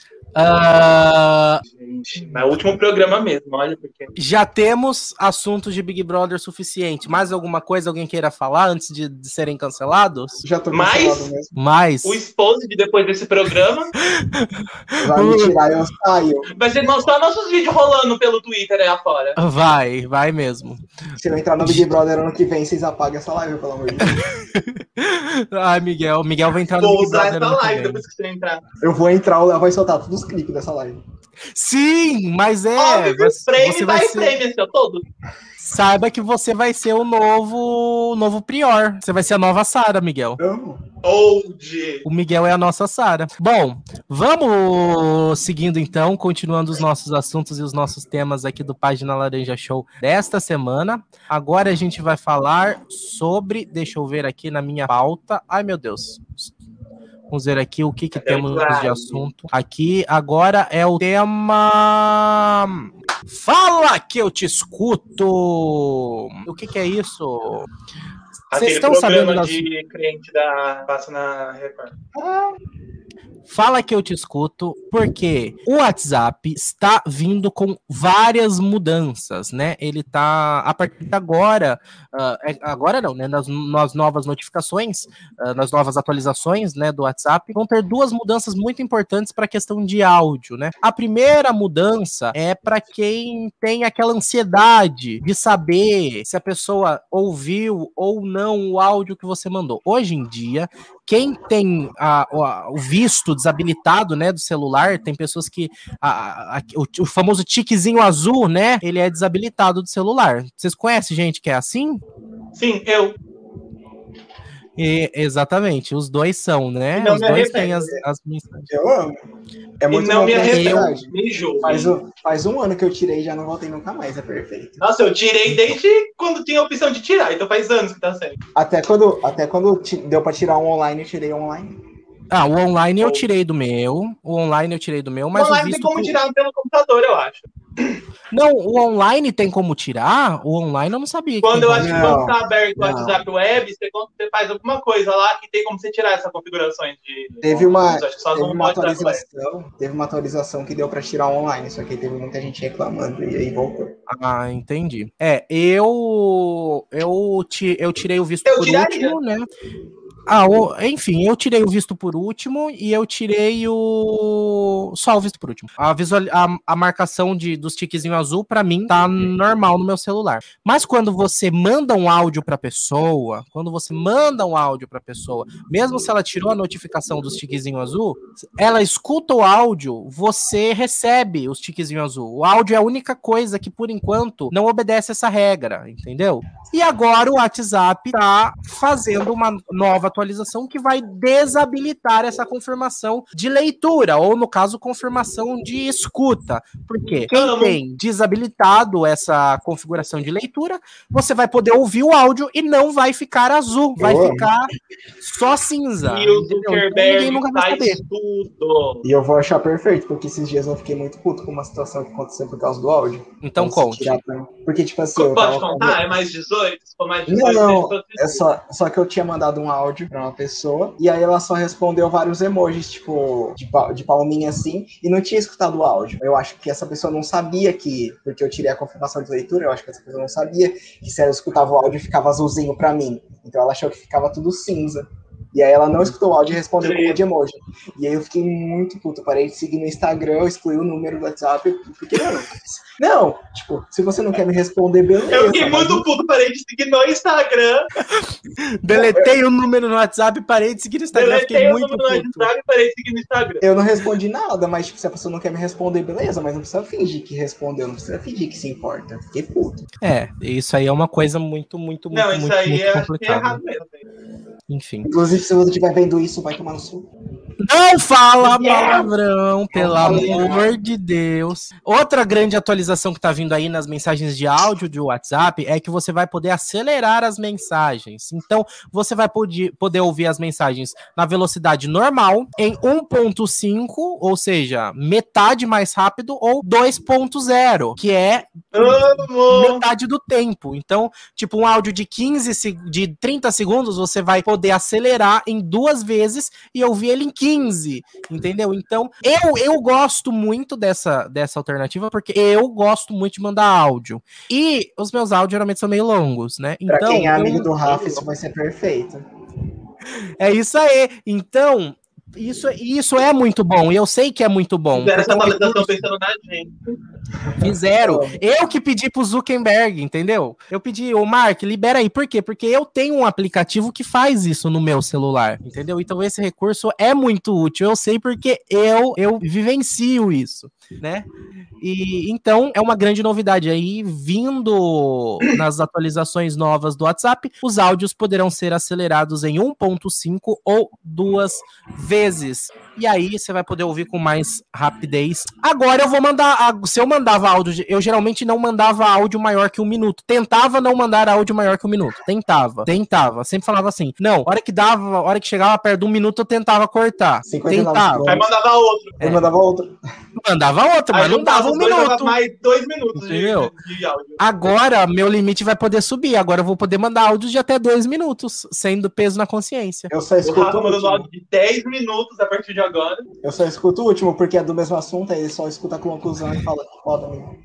S2: Gente, mas é o último programa mesmo, olha porque.
S1: já temos assuntos de Big Brother suficiente. Mais alguma coisa alguém queira falar antes de serem cancelados?
S3: Já tô
S2: Mas-
S3: cancelado mesmo.
S1: Mais.
S2: O Exposed depois desse programa
S3: Vai me tirar e eu saio.
S2: vai ser só nossos vídeos rolando pelo Twitter aí afora.
S1: Vai mesmo.
S3: Se eu entrar no Big Brother ano que vem, vocês apagam essa live, pelo amor de Deus.
S1: Ai, Miguel vai entrar no
S2: Vou
S1: Big
S2: usar
S1: Brother
S2: essa
S1: ano que
S2: live
S1: vem.
S2: depois que você entrar.
S3: Eu vou entrar, o Léo vai soltar todos os clipes dessa live.
S1: Sim, mas
S2: Óbvio, frame
S1: você
S2: vai
S1: ser...
S2: frame, esse é todo.
S1: Saiba que você vai ser o novo Prior. Você vai ser a nova Sara, Miguel.
S3: Amo.
S2: Old.
S1: O Miguel é a nossa Sara. Bom, vamos seguindo então, continuando os nossos assuntos e os nossos temas aqui do Página Laranja Show desta semana. Agora a gente vai falar sobre... Deixa eu ver aqui na minha pauta. Ai, meu Deus. Vamos ver aqui o que temos de assunto. Aqui agora é o tema... Fala que eu te escuto! O que é isso? Vocês
S2: Aquele
S1: estão sabendo
S2: programa
S1: das...
S2: de cliente da passa na Record.
S1: Fala que eu te escuto, porque o WhatsApp está vindo com várias mudanças, né? Ele tá, a partir de agora, agora não, né? Nas novas notificações, nas novas atualizações, né, do WhatsApp, vão ter duas mudanças muito importantes para a questão de áudio, né? A primeira mudança é para quem tem aquela ansiedade de saber se a pessoa ouviu ou não o áudio que você mandou. Hoje em dia, quem tem o visto desabilitado, né, do celular, tem pessoas que o famoso tiquezinho azul, né, ele é desabilitado do celular. Vocês conhecem gente que é assim?
S2: Sim, eu.
S1: Exatamente, os dois são, né?
S2: Não
S1: Os
S2: me
S1: dois
S2: arrependo.
S1: têm as mensagens.
S3: Eu amo. É muito
S2: E não
S3: bom
S2: me
S3: pra
S2: arrependo.
S3: ansiedade.
S2: Me julgue.
S3: Faz um ano que eu tirei e já não voltei nunca mais, é perfeito.
S2: Nossa, eu tirei desde quando tinha a opção de tirar, então faz anos que tá sendo.
S3: Até quando deu pra tirar um online, eu tirei online.
S1: O online eu tirei do meu. Mas
S2: Online tem como tirar pelo computador, eu acho.
S1: Não, o online tem como tirar? O online eu não sabia.
S2: Quando eu
S1: tem
S2: acho que
S1: como...
S2: quando tá aberto o
S3: Não.
S2: WhatsApp Web, você faz alguma coisa lá que tem como você tirar essas configurações de.
S3: Teve uma
S2: Acho que só não pode dar web.
S3: teve uma atualização que deu pra tirar online, só que teve muita gente reclamando e aí voltou.
S1: Ah, entendi. Eu tirei o visto
S2: Eu
S1: por
S2: tiraria.
S1: último, né? Enfim, eu tirei o visto por último e eu tirei só o visto por último. A marcação dos tiquezinhos azul, pra mim, tá normal no meu celular. Mas quando você manda um áudio pra pessoa, mesmo se ela tirou a notificação dos tiquezinhos azul, ela escuta o áudio, você recebe os tiquezinhos azul. O áudio é a única coisa que, por enquanto, não obedece essa regra, entendeu? E agora o WhatsApp tá fazendo uma nova atualização que vai desabilitar essa confirmação de leitura, ou no caso, confirmação de escuta. Porque quem tem desabilitado essa configuração de leitura, você vai poder ouvir o áudio e não vai ficar azul, vai ficar só cinza.
S2: E o
S1: entendeu?
S2: Zuckerberg
S1: Ninguém nunca vai
S2: faz
S1: saber.
S2: tudo.
S3: E eu vou achar perfeito, porque esses dias eu fiquei muito puto com uma situação que aconteceu por causa do áudio.
S1: Então conte.
S3: Porque, tipo assim, eu
S2: Pode
S3: tava
S2: contar? É mais 18? Se for mais 18,
S3: Não,
S2: tem
S3: é só que eu tinha mandado um áudio pra uma pessoa, e aí ela só respondeu vários emojis, tipo, de palminha assim, e não tinha escutado o áudio. Eu acho que essa pessoa não sabia porque eu tirei a confirmação de leitura, eu acho que essa pessoa não sabia que se ela escutava o áudio ficava azulzinho pra mim. Então ela achou que ficava tudo cinza. E aí ela não escutou o áudio e respondeu com de emoji. E aí eu fiquei muito puto. Parei de seguir no Instagram, eu excluí o número do WhatsApp. Porque, não, tipo, se você não quer me responder, beleza.
S2: Eu fiquei muito puto, parei de seguir no Instagram.
S1: Deletei o número no WhatsApp e parei de seguir no Instagram.
S2: Deletei o número no WhatsApp e parei de seguir no Instagram.
S3: Eu não respondi nada, mas tipo, se a pessoa não quer me responder, beleza. Mas não precisa fingir que respondeu, não precisa fingir que se importa. Fiquei puto.
S1: Isso aí é uma coisa muito
S2: Não, isso
S1: muito,
S2: aí
S1: muito
S2: é
S1: complicada.
S2: errado mesmo.
S1: Enfim.
S3: Inclusive, se você estiver vendo isso, vai tomar no sul.
S1: Não fala palavrão, pelo amor de Deus. Outra grande atualização que tá vindo aí nas mensagens de áudio do WhatsApp é que você vai poder acelerar as mensagens. Então, você vai poder ouvir as mensagens na velocidade normal, em 1.5, ou seja, metade mais rápido, ou 2.0, que é metade do tempo. Então, tipo, um áudio de 30 segundos, você vai poder acelerar em 2 vezes e ouvir ele em 15, entendeu? Então, eu gosto muito dessa alternativa, porque eu gosto muito de mandar áudio. E os meus áudios geralmente são meio longos, né? Então,
S3: pra quem é amigo do Rafa, isso vai ser perfeito.
S1: É isso aí. Então, isso é muito bom, e eu sei que é muito bom.
S2: Fizeram essa atualização pensando na gente.
S1: Fizeram. Eu que pedi pro Zuckerberg, entendeu? Eu pedi, Mark, libera aí. Por quê? Porque eu tenho um aplicativo que faz isso no meu celular, entendeu? Então esse recurso é muito útil. Eu sei porque eu vivencio isso, né? E então é uma grande novidade aí, vindo nas atualizações novas do WhatsApp, os áudios poderão ser acelerados em 1.5 ou 2 vezes. E aí você vai poder ouvir com mais rapidez. Agora eu vou mandar, se eu mandava áudio, eu geralmente não mandava áudio maior que 1 minuto. Tentava não mandar áudio maior que 1 minuto. Tentava. Sempre falava assim. Não, hora que chegava perto de 1 minuto, eu tentava cortar. Tentava.
S2: Aí mandava outro.
S3: Mandava outro,
S1: mas não dava 1 minuto.
S2: Mais 2 minutos
S1: de
S2: áudio.
S1: Agora, meu limite vai poder subir. Agora eu vou poder mandar áudios de até 2 minutos, sendo peso na consciência.
S3: Eu só escuto
S2: o mandando áudio de 10 minutos a partir de agora.
S3: Eu só escuto o último, porque é do mesmo assunto, aí ele só escuta a conclusão e fala que foda mesmo.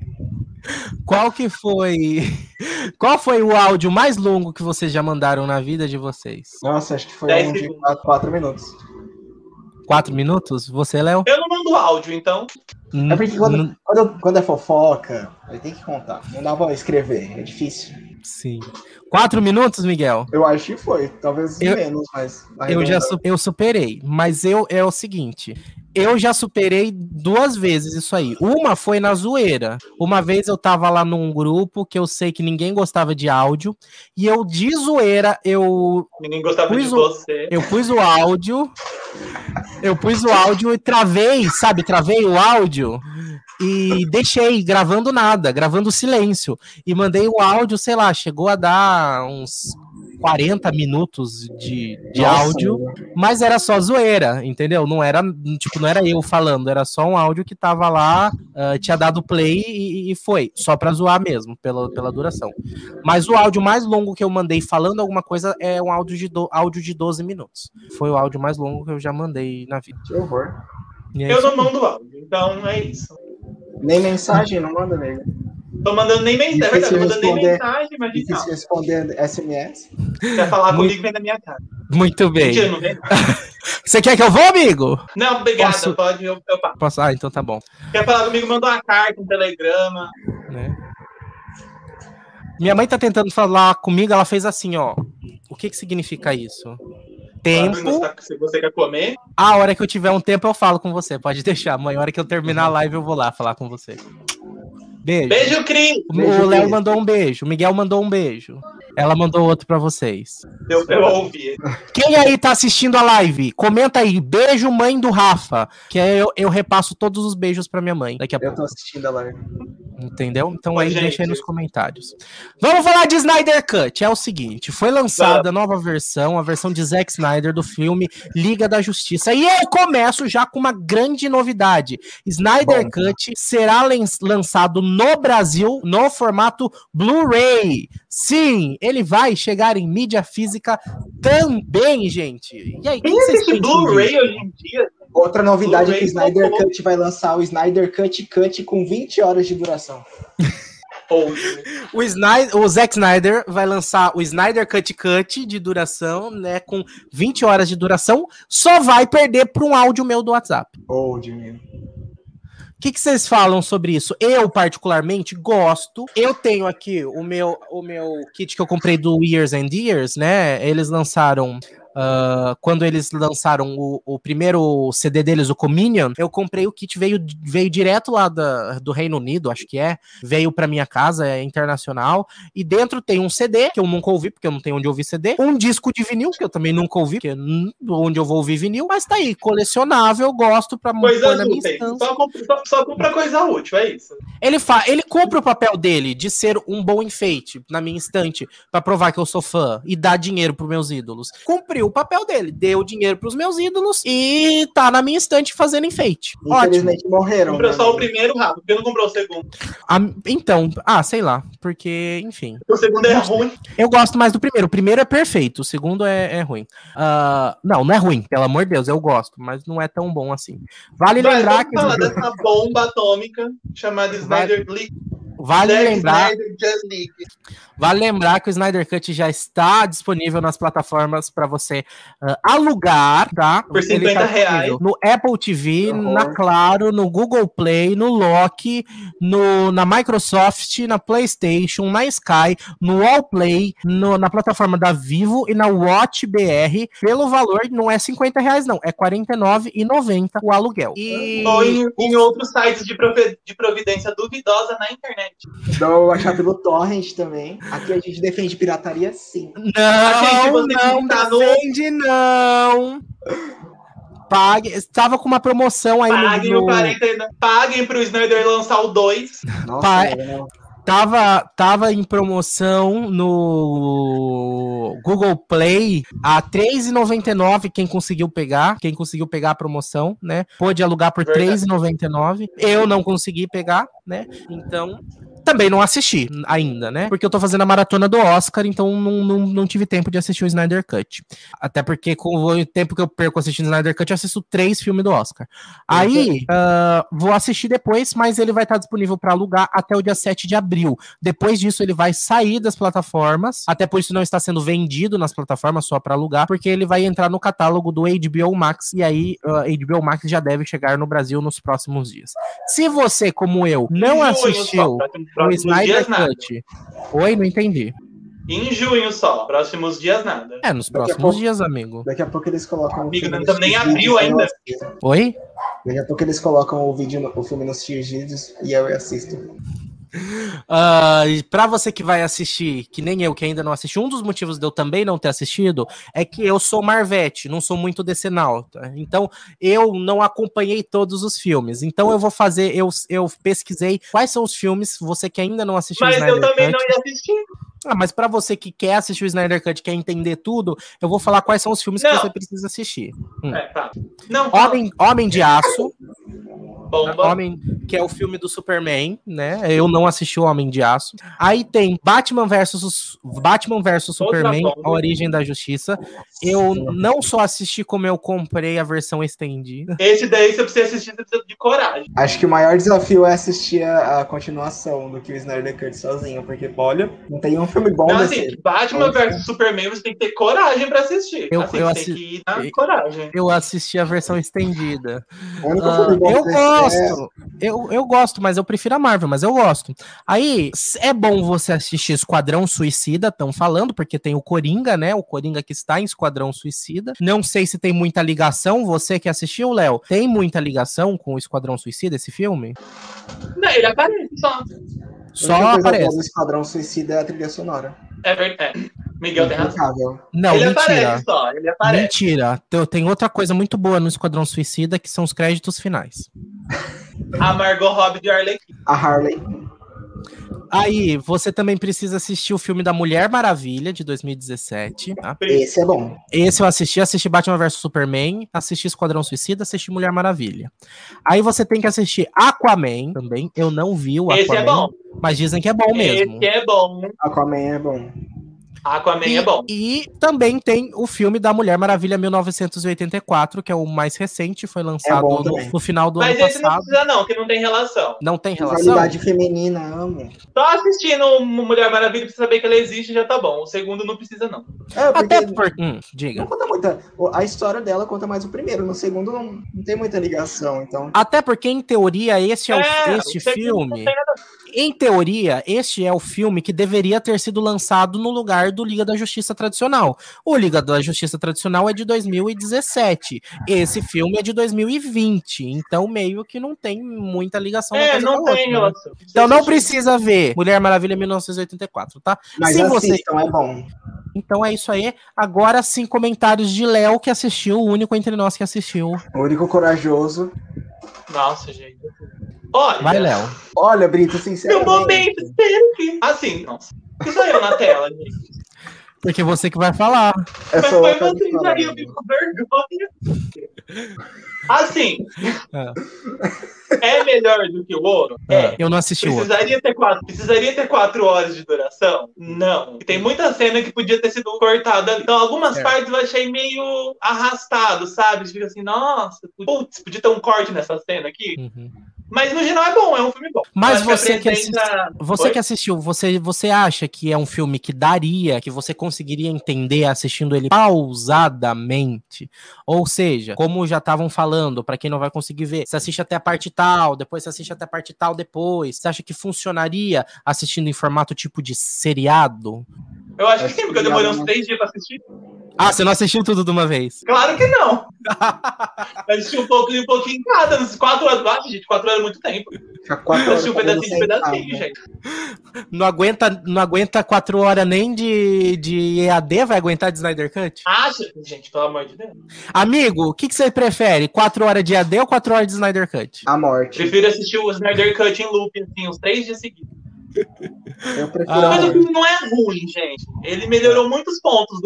S1: Qual foi o áudio mais longo que vocês já mandaram na vida de vocês?
S3: Nossa, acho que foi um de 4 minutos.
S1: 4 minutos? Você, Léo?
S2: Eu não mando áudio, então.
S3: É porque quando é fofoca, aí tem que contar. Não dá pra escrever, é difícil.
S1: Sim. 4 minutos, Miguel?
S3: Eu acho que foi. Talvez menos, mas...
S1: Eu superei. Mas é o seguinte... Eu já superei 2 vezes isso aí. Uma foi na zoeira. Uma vez eu tava lá num grupo que eu sei que ninguém gostava de áudio. E eu, de zoeira,
S2: Ninguém gostava de você.
S1: Eu pus o áudio. E travei o áudio. E deixei gravando nada, gravando silêncio. E mandei o áudio, sei lá, chegou a dar uns 40 minutos de áudio, mas era só zoeira, entendeu? Não era eu falando, era só um áudio que tava lá, tinha dado play e foi, só pra zoar mesmo, pela duração. Mas o áudio mais longo que eu mandei falando alguma coisa é um áudio de 12 minutos. Foi o áudio mais longo que eu já mandei na vida.
S3: Que horror.
S2: Eu não mando áudio, então é isso.
S3: Nem mensagem, não manda nele.
S2: Tô mandando nem mensagem, é verdade, tô mandando nem mensagem, mas
S3: difícil responder SMS.
S2: Quer falar comigo, vem da minha casa.
S1: Muito bem.
S2: Mentira, não vem.
S1: Você quer que eu vou, amigo?
S2: Não, obrigado, pode, eu passo.
S1: Posso? Ah, então tá bom.
S2: Quer falar comigo, manda uma carta, um telegrama.
S1: Né? Minha mãe tá tentando falar comigo, ela fez assim, ó. O que significa isso? Tempo.
S2: Se você quer comer.
S1: A hora que eu tiver um tempo, eu falo com você. Pode deixar. Mãe, a hora que eu terminar a live, eu vou lá falar com você. Beijo.
S2: Beijo, Cris.
S1: O Léo mandou um beijo. O Miguel mandou um beijo. Ela mandou outro pra vocês.
S2: Eu ouvi.
S1: Quem aí tá assistindo a live? Comenta aí. Beijo, mãe do Rafa. Que aí eu repasso todos os beijos pra minha mãe daqui a pouco.
S3: Eu tô assistindo a live.
S1: Entendeu? Então aí deixa aí nos comentários. Vamos falar de Snyder Cut. É o seguinte, foi lançada a nova versão, a versão de Zack Snyder do filme Liga da Justiça. E eu começo já com uma grande novidade. Snyder Cut será lançado no Brasil no formato Blu-ray. Sim, ele vai chegar em mídia física também, gente. E aí, quem vocês pensam
S2: Blu-ray hoje em dia?
S3: Outra novidade é que o Snyder Cut vai lançar o Snyder Cut com 20 horas de duração.
S1: O Zack Snyder vai lançar o Snyder Cut de duração, né? Com 20 horas de duração, só vai perder para um áudio meu do WhatsApp.
S3: Old, meu.
S1: O que vocês falam sobre isso? Eu, particularmente, gosto. Eu tenho aqui o meu kit que eu comprei do Years and Years, né? Eles lançaram... quando eles lançaram o primeiro CD deles, o Communion, eu comprei o kit, veio direto lá do Reino Unido, acho que veio pra minha casa, é internacional, e dentro tem um CD, que eu nunca ouvi, porque eu não tenho onde ouvir CD, um disco de vinil, que eu também nunca ouvi, porque onde eu vou ouvir vinil, mas tá aí, colecionável, eu gosto pra pôr na minha estância.
S2: Só compra coisa útil, é isso.
S1: Ele cumpre o papel dele de ser um bom enfeite na minha estante, pra provar que eu sou fã, e dar dinheiro pros meus ídolos. Cumpriu o papel dele, deu dinheiro pros meus ídolos e tá na minha estante fazendo enfeite.
S3: Infelizmente morreram.
S2: Comprou só o primeiro rápido, porque não comprou o segundo.
S1: Sei lá, porque, enfim.
S2: O segundo é ruim.
S1: Eu gosto mais do primeiro. O primeiro é perfeito, o segundo é ruim. Não é ruim, pelo amor de Deus, eu gosto, mas não é tão bom assim. Vale lembrar que...
S2: Vamos falar dessa bomba atômica chamada Snyder League.
S1: Vale lembrar que o Snyder Cut já está disponível nas plataformas para você alugar, tá?
S2: Por R$50.
S1: No Apple TV, na Claro, no Google Play, no Loki, na Microsoft, na PlayStation, na Sky, no Allplay, na plataforma da Vivo e na Watch BR. Pelo valor, não é R$50, não. É R$49,90 o aluguel.
S2: Ou em outros sites de providência duvidosa na internet.
S3: Dá pra baixar pelo Torrent também. Aqui a gente defende pirataria, sim.
S1: Não. Pague. Estava com uma promoção aí
S2: Paguem pro Snyder lançar o 2.
S3: Nossa,
S1: Tava em promoção no Google Play a R$3,99 quem conseguiu pegar a promoção, né? Pôde alugar por R$3,99. Eu não consegui pegar, né? Então, também não assisti ainda, né? Porque eu tô fazendo a maratona do Oscar, então não tive tempo de assistir o Snyder Cut. Até porque com o tempo que eu perco assistindo o Snyder Cut, eu assisto 3 filmes do Oscar. Aí, vou assistir depois, mas ele vai estar disponível para alugar até o dia 7 de abril. Depois disso, ele vai sair das plataformas, até por isso não está sendo vendido nas plataformas só para alugar, porque ele vai entrar no catálogo do HBO Max, e aí HBO Max já deve chegar no Brasil nos próximos dias. Se você, como eu, não assistiu o Snyder Cut... Oi, não entendi.
S2: Em junho só, próximos dias nada.
S1: Nos próximos dias, amigo.
S3: Daqui a pouco eles colocam...
S2: Amigo, não estamos nem em abril ainda.
S1: Oi?
S3: Daqui a pouco eles colocam o filme nos X-Vídeos e eu assisto.
S1: Pra você que vai assistir, que nem eu, que ainda não assisti, um dos motivos de eu também não ter assistido é que eu sou Marvete, não sou muito decenalta. Então, eu não acompanhei todos os filmes. Então, eu vou fazer, eu pesquisei quais são os filmes, você que ainda não assistiu
S2: o Snyder Cut. Mas eu também
S1: Cut,
S2: não ia assistir.
S1: Mas pra você que quer assistir o Snyder Cut, quer entender tudo, eu vou falar quais são os filmes que você precisa assistir.
S2: Tá.
S1: Homem de Aço.
S2: Bomba.
S1: Que é o filme do Superman, né? Eu não assisti o Homem de Aço. Aí tem Batman vs Superman, A Origem da Justiça. Eu não só assisti, como eu comprei a versão estendida.
S2: Esse daí você precisa assistir, você precisa de coragem.
S3: Acho que o maior desafio é assistir a continuação do que o Snyder Cut sozinho, porque, olha, não tem um filme bom desse.
S2: Assim, Batman vs Superman, você tem que ter coragem pra assistir. Tem que ir na coragem.
S1: Eu assisti a versão estendida. Eu gosto, mas eu prefiro a Marvel, mas eu gosto. Aí, é bom você assistir Esquadrão Suicida, estão falando, porque tem o Coringa, né? O Coringa que está em Esquadrão Suicida. Não sei se tem muita ligação, você que assistiu, Léo, tem muita ligação com o Esquadrão Suicida, esse filme?
S2: Não, ele aparece só.
S3: Só aparece. O Esquadrão Suicida é a trilha sonora.
S2: É verdade. Miguel tem razão.
S1: Não,
S2: ele
S1: mentira.
S2: Aparece só, ele aparece.
S1: Mentira. Tem outra coisa muito boa no Esquadrão Suicida, que são os créditos finais.
S2: A Margot Robbie de Arlequim.
S3: A Harley.
S1: Aí, você também precisa assistir o filme da Mulher Maravilha, de 2017. Tá?
S3: Esse é bom.
S1: Esse eu assisti Batman vs Superman, assisti Esquadrão Suicida, assisti Mulher Maravilha. Aí você tem que assistir Aquaman também. Eu não vi o Aquaman.
S2: Esse é bom.
S1: Mas dizem que é bom mesmo.
S2: Esse é bom.
S3: Aquaman é bom.
S2: Aquaman é bom.
S1: E também tem o filme da Mulher Maravilha 1984, que é o mais recente, foi lançado no final do ano passado.
S2: Mas esse não precisa não, que não tem relação.
S1: Não tem relação?
S3: Rivalidade feminina, amo.
S2: Só assistindo Mulher Maravilha pra saber que ela existe já tá bom. O segundo não precisa não.
S1: Até porque... diga.
S3: Não conta muita... A história dela conta mais o primeiro, no segundo não tem muita ligação, então...
S1: Até porque, em teoria, este filme... Em teoria, este é o filme que deveria ter sido lançado no lugar do Liga da Justiça tradicional. O Liga da Justiça tradicional é de 2017. Esse filme é de 2020. Então, meio que não tem muita ligação.
S2: Não tem relação.
S1: Então, não precisa ver Mulher Maravilha 1984, tá?
S3: Mas assistam, é bom.
S1: Então é isso aí. Agora sim, comentários de Léo, que assistiu, o único entre nós que assistiu.
S3: O único corajoso.
S2: Nossa, gente. Olha,
S1: vai, Léo.
S3: Olha, Brito, sinceramente.
S2: Meu momento, assim, nossa. O que saiu na tela, gente?
S1: Porque você que vai falar.
S2: Mas foi vocês aí, eu fico com vergonha. Assim, é melhor do que o outro?
S1: Eu não assisti o outro.
S2: Precisaria ter 4 horas de duração? Não. E tem muita cena que podia ter sido cortada. Então, algumas partes eu achei meio arrastado, sabe? Fica assim, nossa, putz, podia ter um corte nessa cena aqui.
S1: Uhum.
S2: Mas no geral é bom, é um filme bom.
S1: Mas você que assistiu, você acha que é um filme que daria, que você conseguiria entender assistindo ele pausadamente? Ou seja, como já estavam falando, pra quem não vai conseguir ver, você assiste até a parte tal, depois você assiste até a parte tal depois. Você acha que funcionaria assistindo em formato tipo de seriado?
S2: Eu acho que sim, porque eu demorei uns 3 dias pra assistir.
S1: Ah, você não assistiu tudo de uma vez?
S2: Claro que não. Eu assisti um pouquinho em cada, uns 4 horas. Ah, gente, 4 horas é muito tempo. Eu assisti um pedacinho, gente.
S1: Não aguenta 4 horas nem de EAD, vai aguentar de Snyder Cut?
S2: Acha, gente, pelo amor de Deus.
S1: Amigo, o que você prefere? 4 horas de EAD ou 4 horas de Snyder Cut?
S3: A morte.
S2: Prefiro assistir o Snyder Cut em loop, assim, uns 3 dias seguidos.
S3: Eu prefiro
S2: mas o filme não é ruim, gente. Ele melhorou muitos pontos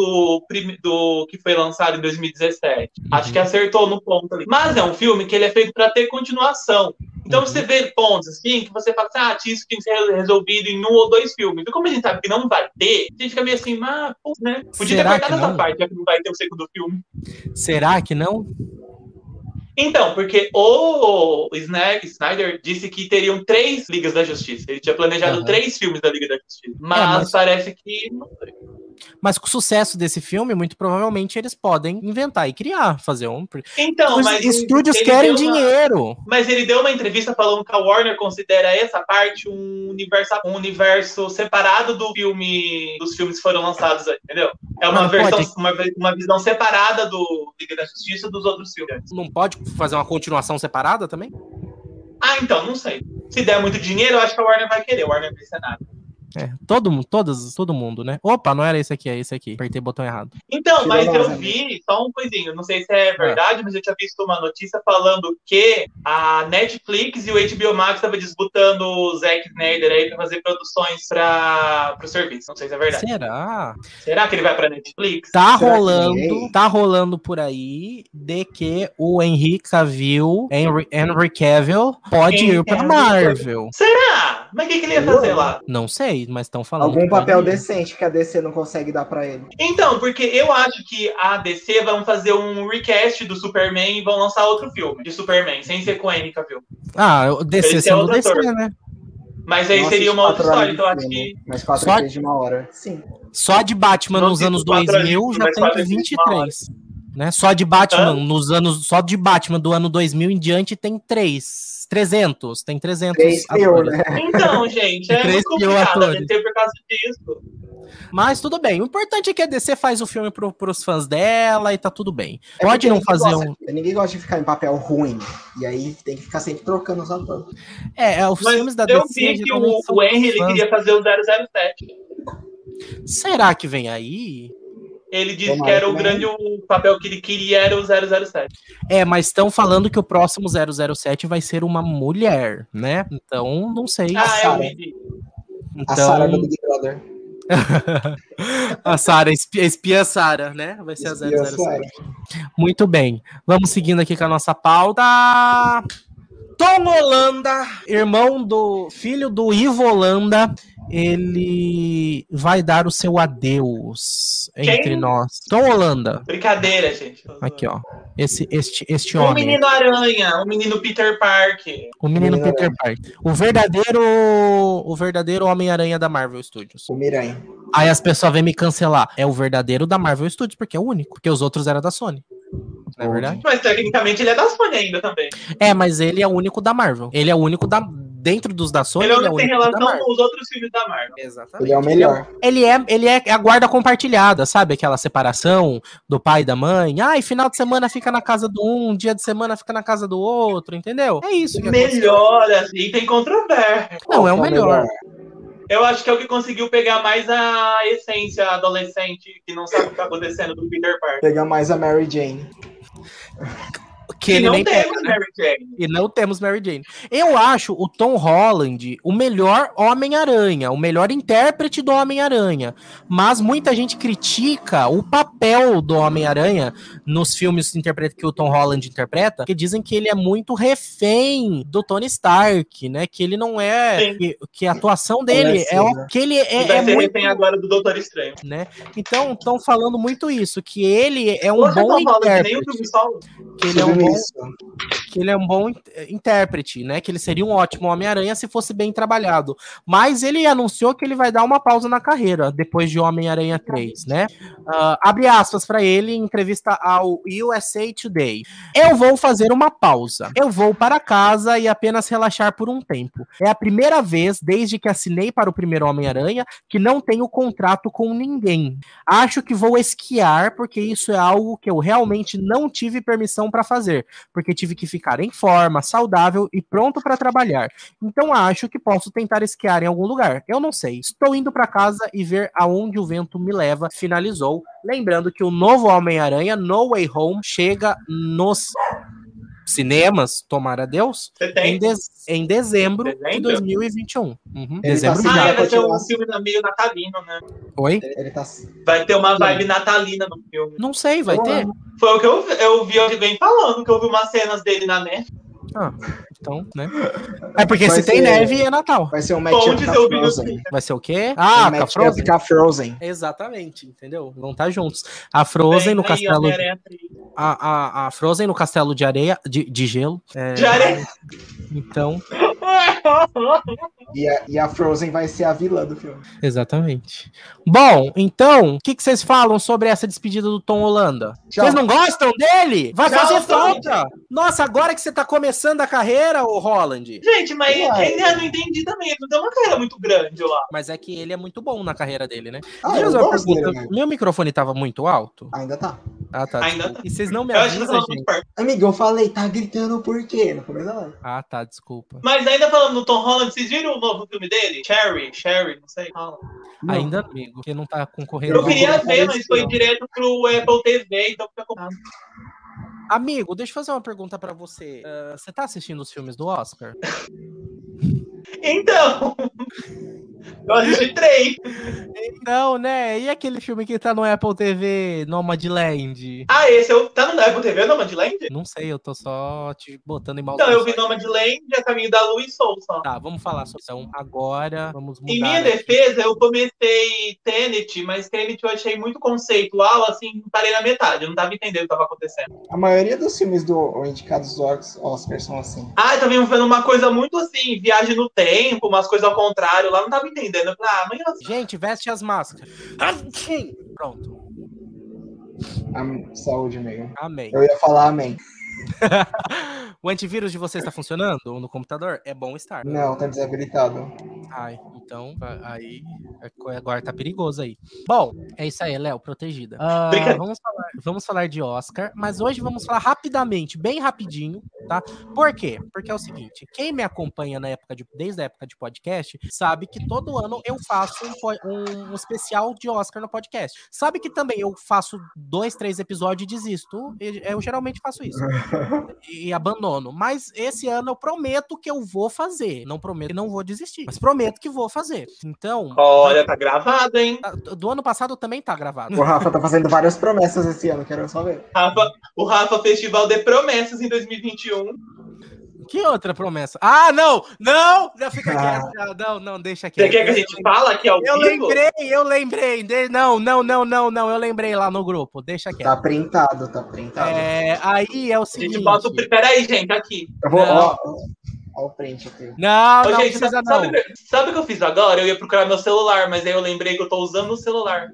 S2: do que foi lançado em 2017. Acho que acertou no ponto ali. Mas é um filme que ele é feito para ter continuação. Então você vê pontos assim que você fala assim, isso tem que ser resolvido em 1 ou 2 filmes. E como a gente sabe que não vai ter, a gente fica meio assim, né? Podia ter cortado essa parte, já que não vai ter o segundo filme.
S1: Será que não?
S2: Então, porque o Snyder disse que teriam 3 Ligas da Justiça. Ele tinha planejado 3 filmes da Liga da Justiça. Mas parece que não sei.
S1: Mas com o sucesso desse filme, muito provavelmente eles podem inventar e criar, fazer um...
S2: Então,
S1: os estúdios querem dinheiro.
S2: Mas ele deu uma entrevista falando que a Warner considera essa parte um universo separado dos filmes que foram lançados aí, entendeu? É uma visão separada do Liga da Justiça dos outros filmes.
S1: Não pode fazer uma continuação separada também?
S2: Então, não sei. Se der muito dinheiro, eu acho que a Warner vai querer. A Warner vai ser nada.
S1: Todo mundo, né? Opa, não era esse aqui, é esse aqui. Apertei o botão errado.
S2: Então, mas eu vi, só um coisinho, não sei se é verdade, mas eu tinha visto uma notícia falando que a Netflix e o HBO Max estavam disputando o Zack Snyder aí pra fazer produções pro serviço. Não sei se é verdade.
S1: Será?
S2: Será que ele vai pra Netflix?
S1: Tá rolando por aí de que o Henry Cavill pode ir pra Marvel.
S2: Será? Mas o que ele ia fazer lá?
S1: Não sei, mas estão falando.
S3: Algum papel decente que a DC não consegue dar pra ele.
S2: Então, porque eu acho que a DC vão fazer um recast do Superman e vão lançar outro filme de Superman, sem ser com Henry Cavill.
S1: O DC sendo DC, né?
S2: Mas aí seria uma outra história, então acho que...
S3: Mas 4 horas de 1 hora, sim.
S1: Só de Batman nos anos 2000 já tem 23. Né? Só de Batman do ano 2000 em diante tem 300. Tem 300
S3: atores. Né?
S2: Então, gente, é muito complicado a DC por causa disso.
S1: Mas tudo bem. O importante é que a DC faz o filme pros fãs dela e tá tudo bem. Pode não fazer
S3: Ninguém gosta de ficar em papel ruim. E aí tem que ficar sempre trocando os atores.
S1: Os filmes da DC...
S2: Eu vi que o Henry ele queria fazer o 007.
S1: Será que vem aí?
S2: Ele disse que era o papel que ele queria era o 007.
S1: Mas estão falando que o próximo 007 vai ser uma mulher, né? Então, não sei.
S2: Eu vi.
S3: A Sarah do Big Brother.
S1: A Sarah, espia Sarah, né? Vai ser a 007. Muito bem. Vamos seguindo aqui com a nossa pauta. Tom Holanda, filho do Ivo Holanda, ele vai dar o seu adeus entre nós. Tom Holland.
S2: Brincadeira, gente.
S1: Aqui, ó. Este
S2: O
S1: homem.
S2: menino Aranha, o menino Peter Parker.
S1: O menino Peter Parker. O verdadeiro Homem-Aranha da Marvel Studios.
S3: O Miranha.
S1: Aí as pessoas vêm me cancelar. É o verdadeiro da Marvel Studios, porque é o único. Porque os outros eram da Sony. Não é verdade?
S2: Mas tecnicamente ele é da Sony ainda também.
S1: É, mas ele é o único da Marvel. Ele é o único dentro dos da Sony.
S2: Ele
S1: é
S2: não
S1: o
S2: tem
S1: único da
S2: relação
S1: Marvel.
S2: com os outros filmes da Marvel.
S1: Exatamente.
S3: Ele é o melhor.
S1: Ele é a guarda compartilhada, sabe? Aquela separação do pai e da mãe. Ai, final de semana fica na casa do um, dia de semana fica na casa do outro, entendeu? É isso que
S2: Melhor, assim, tem controvérsia.
S1: Não, é o melhor.
S2: Eu acho que é o que conseguiu pegar mais a essência adolescente que não sabe o que tá acontecendo do Peter Parker.
S3: Pegar mais a Mary Jane.
S1: Que ele
S2: não
S1: nem
S2: temos
S1: pega, né?
S2: Mary Jane.
S1: E não temos Mary Jane. Eu acho o Tom Holland o melhor Homem-Aranha, o melhor intérprete do Homem-Aranha. Mas muita gente critica o papel do Homem-Aranha nos filmes que o Tom Holland interpreta, que dizem que ele é muito refém do Tony Stark, né? Que ele não é... Que a atuação dele que ele
S2: E vai ser
S1: muito...
S2: refém agora do Doutor Estranho.
S1: Né? Então, estão falando muito isso, que ele é um
S2: Você
S1: bom
S2: Tom Holland, nem o
S1: intérprete.
S2: filme solo.
S1: Que ele é um bom intérprete, né? Que ele seria um ótimo Homem-Aranha se fosse bem trabalhado. Mas ele anunciou que ele vai dar uma pausa na carreira depois de Homem-Aranha 3, né? Abre aspas para ele em entrevista ao USA Today. Eu vou fazer uma pausa. Eu vou para casa e apenas relaxar por um tempo. É a primeira vez desde que assinei para o primeiro Homem-Aranha que não tenho contrato com ninguém. Acho que vou esquiar porque isso é algo que eu realmente não tive permissão para fazer, porque tive que ficar em forma, saudável e pronto para trabalhar. Então acho que posso tentar esquiar em algum lugar. Eu não sei. Estou indo para casa e ver aonde o vento me leva. Finalizou. Lembrando que o novo Homem-Aranha, No Way Home, chega nos cinemas, tomara Deus, em dezembro de 2021. Dezembro
S2: já. Vai ser um filme meio natalino, né?
S1: Oi?
S2: Vai ter uma vibe natalina no filme.
S1: Não sei, vai ter?
S2: Foi o que eu vi alguém falando, que eu vi umas cenas dele na neve.
S1: Então, né? É porque se tem neve, é Natal.
S3: Vai ser um matchup com a Frozen.
S1: Vai ser o quê?
S3: Com a Frozen.
S1: Exatamente, entendeu? Vão estar juntos. A Frozen no castelo... A Frozen no castelo de areia, de gelo.
S2: De areia?
S1: Então...
S3: E a Frozen vai ser a vilã do filme.
S1: Exatamente. Bom, então, o que vocês falam sobre essa despedida do Tom Holland? Vocês não gostam dele? Vai fazer falta! Nossa, agora que você tá começando a carreira, ô Holland.
S2: Gente, mas eu não entendi também. Ele não tem uma carreira muito grande lá.
S1: Mas é que ele é muito bom na carreira dele, né?
S3: Deixa eu fazer uma pergunta.
S1: Dele, meu microfone tava muito alto?
S3: Ainda tá.
S1: Tá.
S2: Ainda tá.
S1: E vocês não me avisam, gente?
S3: Amigo, eu falei, tá gritando por quê? No começo da live.
S1: Tá, desculpa.
S2: Mas ainda falando do Tom Holland, vocês viram o novo filme dele? Sherry, não sei.
S1: Ainda, amigo, porque não tá concorrendo.
S2: Eu queria ver, mas foi direto pro Apple TV, então fica complicado.
S1: Amigo, deixa eu fazer uma pergunta pra você. Você tá assistindo os filmes do Oscar?
S2: Então... Eu assisti 3.
S1: Não, né? E aquele filme que tá no Apple TV, Nomadland?
S2: Esse tá no Apple TV, Nomadland?
S1: Não sei, eu tô só te botando em mal.
S2: Então, eu vi Nomadland, A Caminho da Lua e Soul só.
S1: Tá, vamos falar sobre isso. Agora, vamos mudar.
S2: Em minha defesa, eu comecei Tenet, mas Tenet eu achei muito conceitual, assim, parei na metade. Eu não tava entendendo o que tava acontecendo.
S3: A maioria dos filmes indicados do Oscar são assim.
S2: Tá vendo uma coisa muito assim, viagem no tempo, umas coisas ao contrário, lá não tava entendendo. Eu falei, amanhã...
S1: Gente, veste as máscaras. Pronto.
S3: Saúde, amigo.
S1: Amém.
S3: Eu ia falar amém.
S1: O antivírus de vocês está funcionando no computador? É bom estar.
S3: Não, tá desabilitado.
S1: Então, aí agora tá perigoso aí. Bom, é isso aí, Léo, protegida. Vamos falar de Oscar, mas hoje vamos falar rapidamente, bem rapidinho, tá? Por quê? Porque é o seguinte, quem me acompanha desde a época de podcast, sabe que todo ano eu faço um especial de Oscar no podcast. Sabe que também eu faço 2, 3 episódios e desisto. Eu geralmente faço isso. E abandono. Mas esse ano eu prometo que eu vou fazer. Não prometo que não vou desistir, mas prometo que vou fazer. Então...
S2: Olha, tá gravado, hein?
S1: Do ano passado também tá gravado.
S3: O Rafa tá fazendo várias promessas esse ano, quero só ver.
S2: O Rafa Festival de Promessas em 2021.
S1: Que outra promessa? Ah, não! Não! Já fica quieto. Não, deixa quieto.
S2: Você quer que a gente fala aqui ao vivo?
S1: Eu lembrei. Não, eu lembrei lá no grupo. Deixa quieto.
S3: Tá printado.
S1: Aí é o
S2: A
S1: seguinte...
S2: gente bota o... Peraí, gente, aqui.
S3: Eu vou... Ó o print aqui.
S1: Não,
S2: gente,
S1: precisa
S2: sabe o que eu fiz agora? Eu ia procurar meu celular, mas aí eu lembrei que eu tô usando o celular.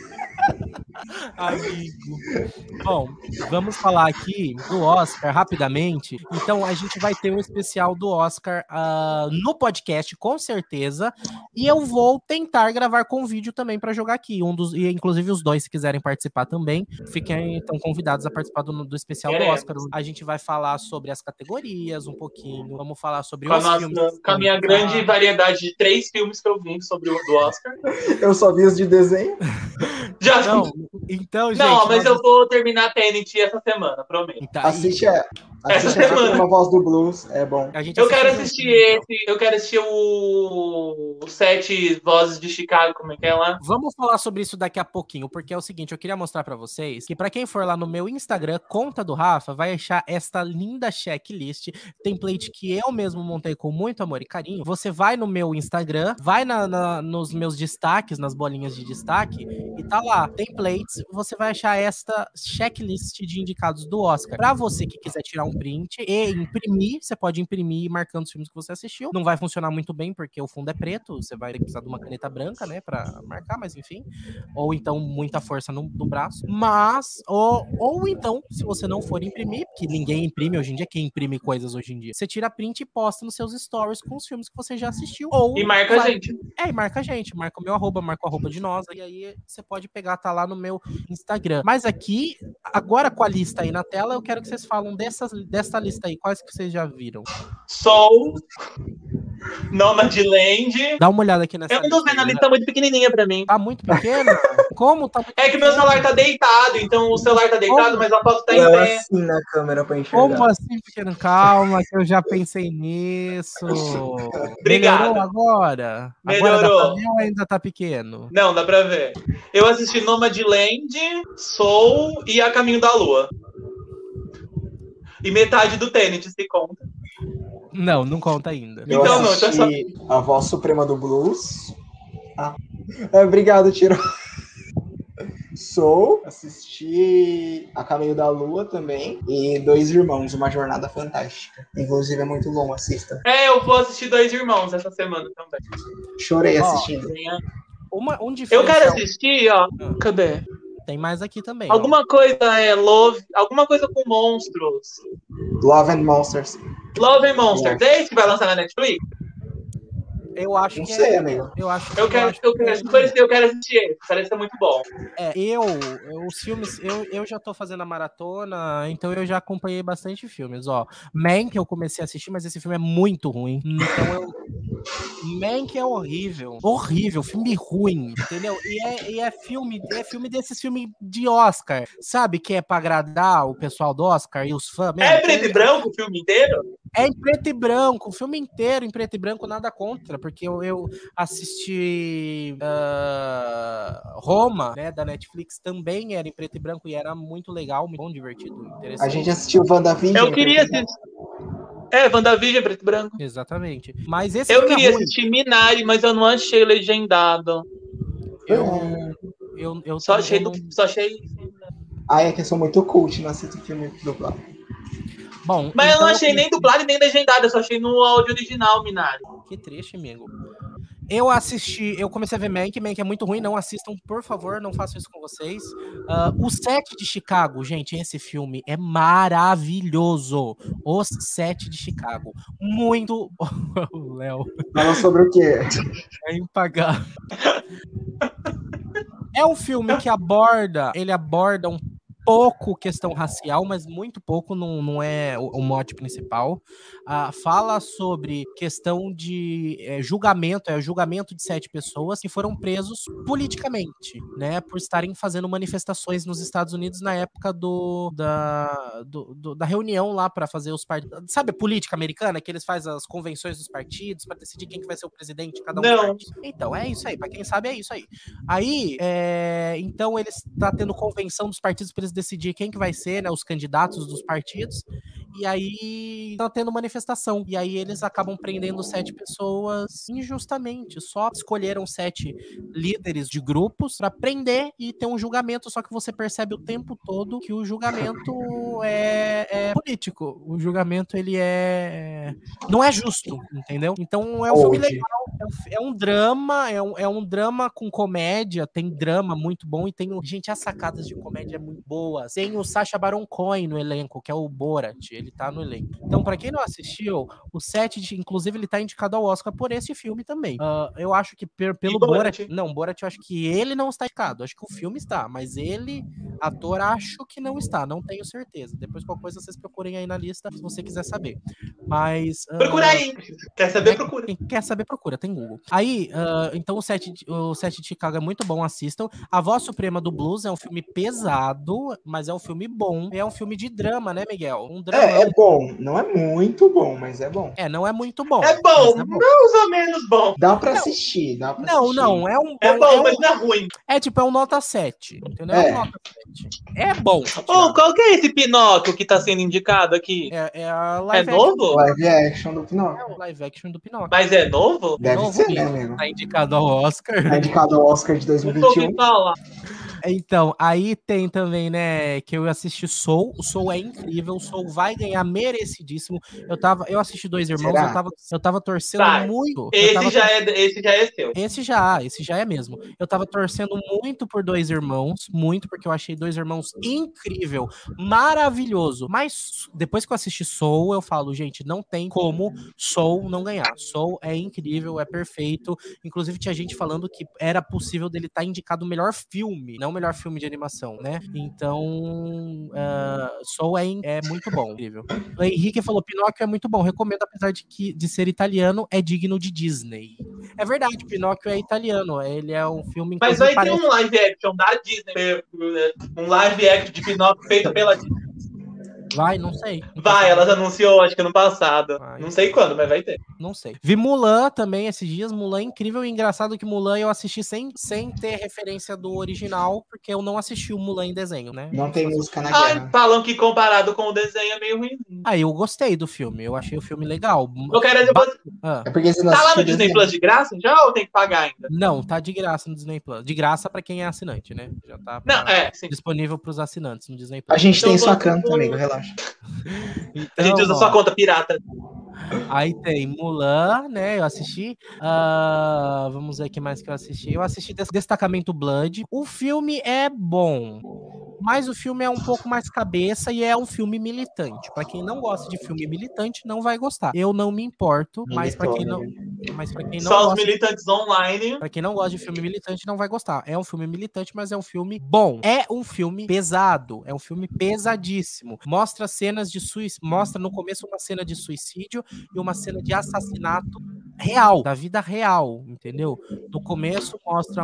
S1: Amigo. Bom, vamos falar aqui do Oscar rapidamente. Então, a gente vai ter um especial do Oscar no podcast, com certeza. E eu vou tentar gravar com vídeo também para jogar aqui. E inclusive os dois, se quiserem participar também, fiquem então convidados a participar do especial do Oscar. A gente vai falar sobre as categorias um pouquinho. Vamos falar sobre os filmes.
S2: Com a minha grande variedade de 3 filmes que eu vi sobre o do Oscar.
S3: Eu só vi os de desenho.
S2: Já
S1: não. Então, gente...
S2: Não, mas eu vou terminar Tenet essa semana, prometo.
S1: Então,
S3: assiste Uma Voz do Blues, é bom.
S2: Eu quero assistir eu quero assistir o 7 Vozes de Chicago, como é que é lá?
S1: Vamos falar sobre isso daqui a pouquinho, porque é o seguinte, eu queria mostrar pra vocês que pra quem for lá no meu Instagram, conta do Rafa, vai achar esta linda checklist, template que eu mesmo montei com muito amor e carinho. Você vai no meu Instagram, vai nos meus destaques, nas bolinhas de destaque, e tá lá, templates, você vai achar esta checklist de indicados do Oscar. Pra você que quiser tirar um print e imprimir, você pode imprimir marcando os filmes que você assistiu. Não vai funcionar muito bem porque o fundo é preto, você vai precisar de uma caneta branca, né, pra marcar, mas enfim. Ou então muita força no braço. Mas, ou então, se você não for imprimir, que ninguém imprime hoje em dia, quem imprime coisas hoje em dia, você tira print e posta nos seus stories com os filmes que você já assistiu. Ou
S2: e marca a gente.
S1: E marca a gente. Marca o meu arroba, marca o arroba de nós, e aí você pode pegar, tá lá no meu Instagram. Mas aqui, agora com a lista aí na tela, eu quero que vocês falem dessa lista aí. Quais que vocês já viram?
S2: Soul, Nomadland.
S1: Dá uma olhada aqui nessa
S2: lista. Eu não tô vendo, a lista tá muito pequenininha pra mim.
S1: Tá muito pequena? Como? Tá muito
S2: é que meu celular tá deitado, então o celular tá deitado, mas a foto tá em pé.
S3: Assim na câmera pra enxergar.
S1: Como assim, pequeno? Calma, que eu já pensei nisso.
S2: Obrigado.
S1: Melhorou agora?
S2: Melhorou.
S1: Agora dá pra ver ou ainda tá pequeno?
S2: Não, dá pra ver. Eu assisti Nomadland, Soul e A Caminho da Lua. E metade do Tenet, se conta.
S1: Não conta ainda.
S3: Eu assisti A Voz Suprema do Blues. Obrigado, Tiro. Assisti A Caminho da Lua também. E Dois Irmãos, Uma Jornada Fantástica. Inclusive é muito bom, assista.
S2: Eu vou assistir Dois Irmãos essa semana também.
S3: Chorei assistindo.
S2: Eu quero assistir, cadê?
S1: Tem mais aqui também.
S2: Alguma coisa Love, alguma coisa com monstros.
S3: Love and Monsters.
S2: Love and Monsters. É esse que vai lançar na Netflix?
S1: Eu acho
S3: não
S1: que
S3: sei, amigo.
S2: Eu quero assistir ele. Parece ser muito bom.
S1: Os filmes, eu já tô fazendo a maratona, então eu já acompanhei bastante filmes, Mank eu comecei a assistir, mas esse filme é muito ruim. Então Mank é horrível, filme ruim, entendeu? E é filme desses filmes de Oscar, sabe? Que é pra agradar o pessoal do Oscar e os fãs.
S2: É preto e branco o filme inteiro?
S1: É em preto e branco, o filme inteiro em preto e branco, nada contra, porque eu assisti Roma, né, da Netflix, também era em preto e branco e era muito legal, muito bom, divertido, interessante.
S3: A gente assistiu WandaVision.
S2: Eu queria assistir. WandaVision preto e branco.
S1: Exatamente. Mas esse
S2: eu queria assistir Minari, mas eu não achei legendado.
S1: Eu
S2: só achei.
S3: É que eu sou muito cult, não assisto filme dublado.
S1: Bom,
S2: mas então eu não achei nem dublado e nem legendado, eu só achei no áudio original, Minari.
S1: Que triste, amigo. Eu comecei a ver Mank é muito ruim, não assistam, por favor, não façam isso com vocês. O Sete de Chicago, gente, esse filme é maravilhoso. Os Sete de Chicago. Muito... Léo.
S3: Fala sobre o quê?
S1: É impagável. É um filme que aborda um pouco questão racial, mas muito pouco, não é o mote principal. Fala sobre questão de julgamento, o julgamento de 7 pessoas que foram presos politicamente, né, por estarem fazendo manifestações nos Estados Unidos na época da reunião lá para fazer os partidos. Sabe a política americana, que eles fazem as convenções dos partidos para decidir quem que vai ser o presidente de cada um dos partidos? Então, é isso aí, para quem sabe é isso aí. Aí, então eles tá tendo convenção dos partidos para eles decidir quem que vai ser, né, os candidatos dos partidos, e aí tá tendo manifestação. E aí eles acabam prendendo 7 pessoas injustamente. Só escolheram 7 líderes de grupos pra prender e ter um julgamento, só que você percebe o tempo todo que o julgamento é político. O julgamento, ele não é justo, entendeu? Então é um filme legal, é um drama, é um drama com comédia, tem drama muito bom e tem, gente, as sacadas de comédia muito boas. Tem o Sacha Baron Cohen no elenco, que é o Borat, ele tá no elenco. Então, pra quem não assistiu, o Seth, inclusive, ele tá indicado ao Oscar por esse filme também. Eu acho que pelo Borat... Não, Borat, eu acho que ele não está indicado. Acho que o filme está, mas ele, ator, acho que não está. Não tenho certeza. Depois, qualquer coisa, vocês procurem aí na lista, se você quiser saber. Mas...
S2: Procura aí. Quer saber, procura.
S1: Quem quer saber, procura. Tem Google. Aí, então, o Sete de Chicago é muito bom, assistam. A Voz Suprema do Blues é um filme pesado, mas é um filme bom. É um filme de drama, né, Miguel? Um drama.
S3: É bom. Não é muito bom, mas é bom.
S1: Não é muito bom.
S2: É bom, mais ou menos bom.
S3: Dá pra assistir,
S1: Não,
S2: é bom, mas não é ruim.
S1: É tipo, é um nota 7, entendeu? É um nota 7. É bom.
S2: Qual que é esse Pinóquio que tá sendo indicado aqui?
S1: É a live
S2: novo?
S3: Live action do Pinóquio.
S1: É o live action do Pinóquio.
S2: Mas é novo?
S3: Deve
S1: novo,
S3: ser, né, amigo?
S1: Tá indicado ao Oscar.
S3: Tá indicado ao Oscar de 2021.
S1: Então, aí tem também, né, que eu assisti Soul. O Soul é incrível. O Soul vai ganhar merecidíssimo. Eu assisti Dois Irmãos, eu tava torcendo muito.
S2: Esse já é seu.
S1: Esse já é mesmo. Eu tava torcendo muito por Dois Irmãos, muito, porque eu achei Dois Irmãos incrível, maravilhoso. Mas depois que eu assisti Soul, eu falo, gente, não tem como Soul não ganhar. Soul é incrível, é perfeito. Inclusive, tinha gente falando que era possível dele estar indicado o melhor filme, não o melhor filme de animação, né? Então, Soul é muito bom, incrível. O Henrique falou, Pinóquio é muito bom, recomendo, apesar de ser italiano, é digno de Disney. É verdade, Pinóquio é italiano, ele é um filme...
S2: Mas vai ter um live action da Disney, um live action de Pinóquio feito pela Disney.
S1: Vai, não sei.
S2: Vai, ela anunciou, acho que no passado. Não sei quando, mas vai ter.
S1: Não sei. Vi Mulan também esses dias. Mulan é incrível e engraçado que Mulan eu assisti sem ter referência do original, porque eu não assisti o Mulan em desenho, né?
S3: Não tem música na guerra.
S2: Falam que comparado com o desenho é meio ruim.
S1: Eu gostei do filme. Eu achei o filme legal.
S2: Eu quero dizer,
S3: É porque você não
S2: tá lá no Disney Plus de graça já ou tem que pagar ainda?
S1: Não, tá de graça no Disney Plus. De graça pra quem é assinante, né? Já tá disponível pros assinantes no Disney Plus.
S3: A gente tem sua conta, amigo, relaxa.
S1: Então,
S2: a gente usa sua conta pirata.
S1: Aí tem Mulan, né? Eu assisti. Vamos ver o que mais que eu assisti. Eu assisti Destacamento Blood. O filme é bom, mas o filme é um pouco mais cabeça e é um filme militante. Pra quem não gosta de filme militante, não vai gostar. Eu não me importo, mas pra quem não
S2: só
S1: gosta,
S2: os militantes online.
S1: Pra quem não gosta de filme militante, não vai gostar. É um filme militante, mas é um filme bom. É um filme pesado. É um filme pesadíssimo. Mostra cenas de mostra no começo uma cena de suicídio e uma cena de assassinato real, da vida real, entendeu? No começo mostra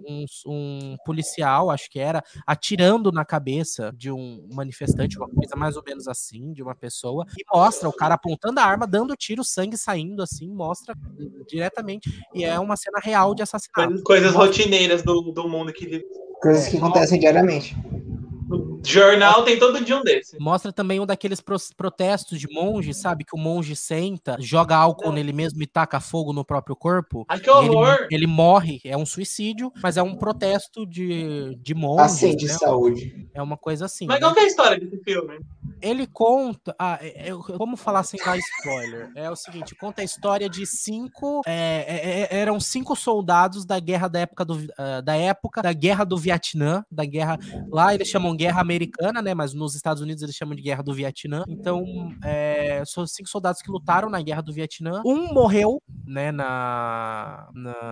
S1: um policial, acho que era, atirando na cabeça de um manifestante, uma coisa mais ou menos assim, de uma pessoa, e mostra o cara apontando a arma, dando tiro, sangue saindo assim, mostra diretamente, e é uma cena real de assassinato.
S2: Coisas rotineiras do mundo que...
S3: Coisas que acontecem diariamente.
S2: No jornal tem todo dia um desse.
S1: Mostra também um daqueles protestos de monge, sabe? Que o monge senta, joga álcool nele mesmo e taca fogo no próprio corpo.
S2: Ai, que horror!
S1: Ele morre, é um suicídio, mas é um protesto de monge.
S3: Assim, de saúde.
S1: É uma coisa assim.
S2: Mas qual que é a história desse filme?
S1: Ele conta... como falar sem dar spoiler? É o seguinte, conta a história de 5... eram 5 soldados da guerra da época da guerra do Vietnã, da guerra... Lá eles chamam guerra americana, né? Mas nos Estados Unidos eles chamam de guerra do Vietnã. Então, são 5 soldados que lutaram na guerra do Vietnã. Um morreu, né? Na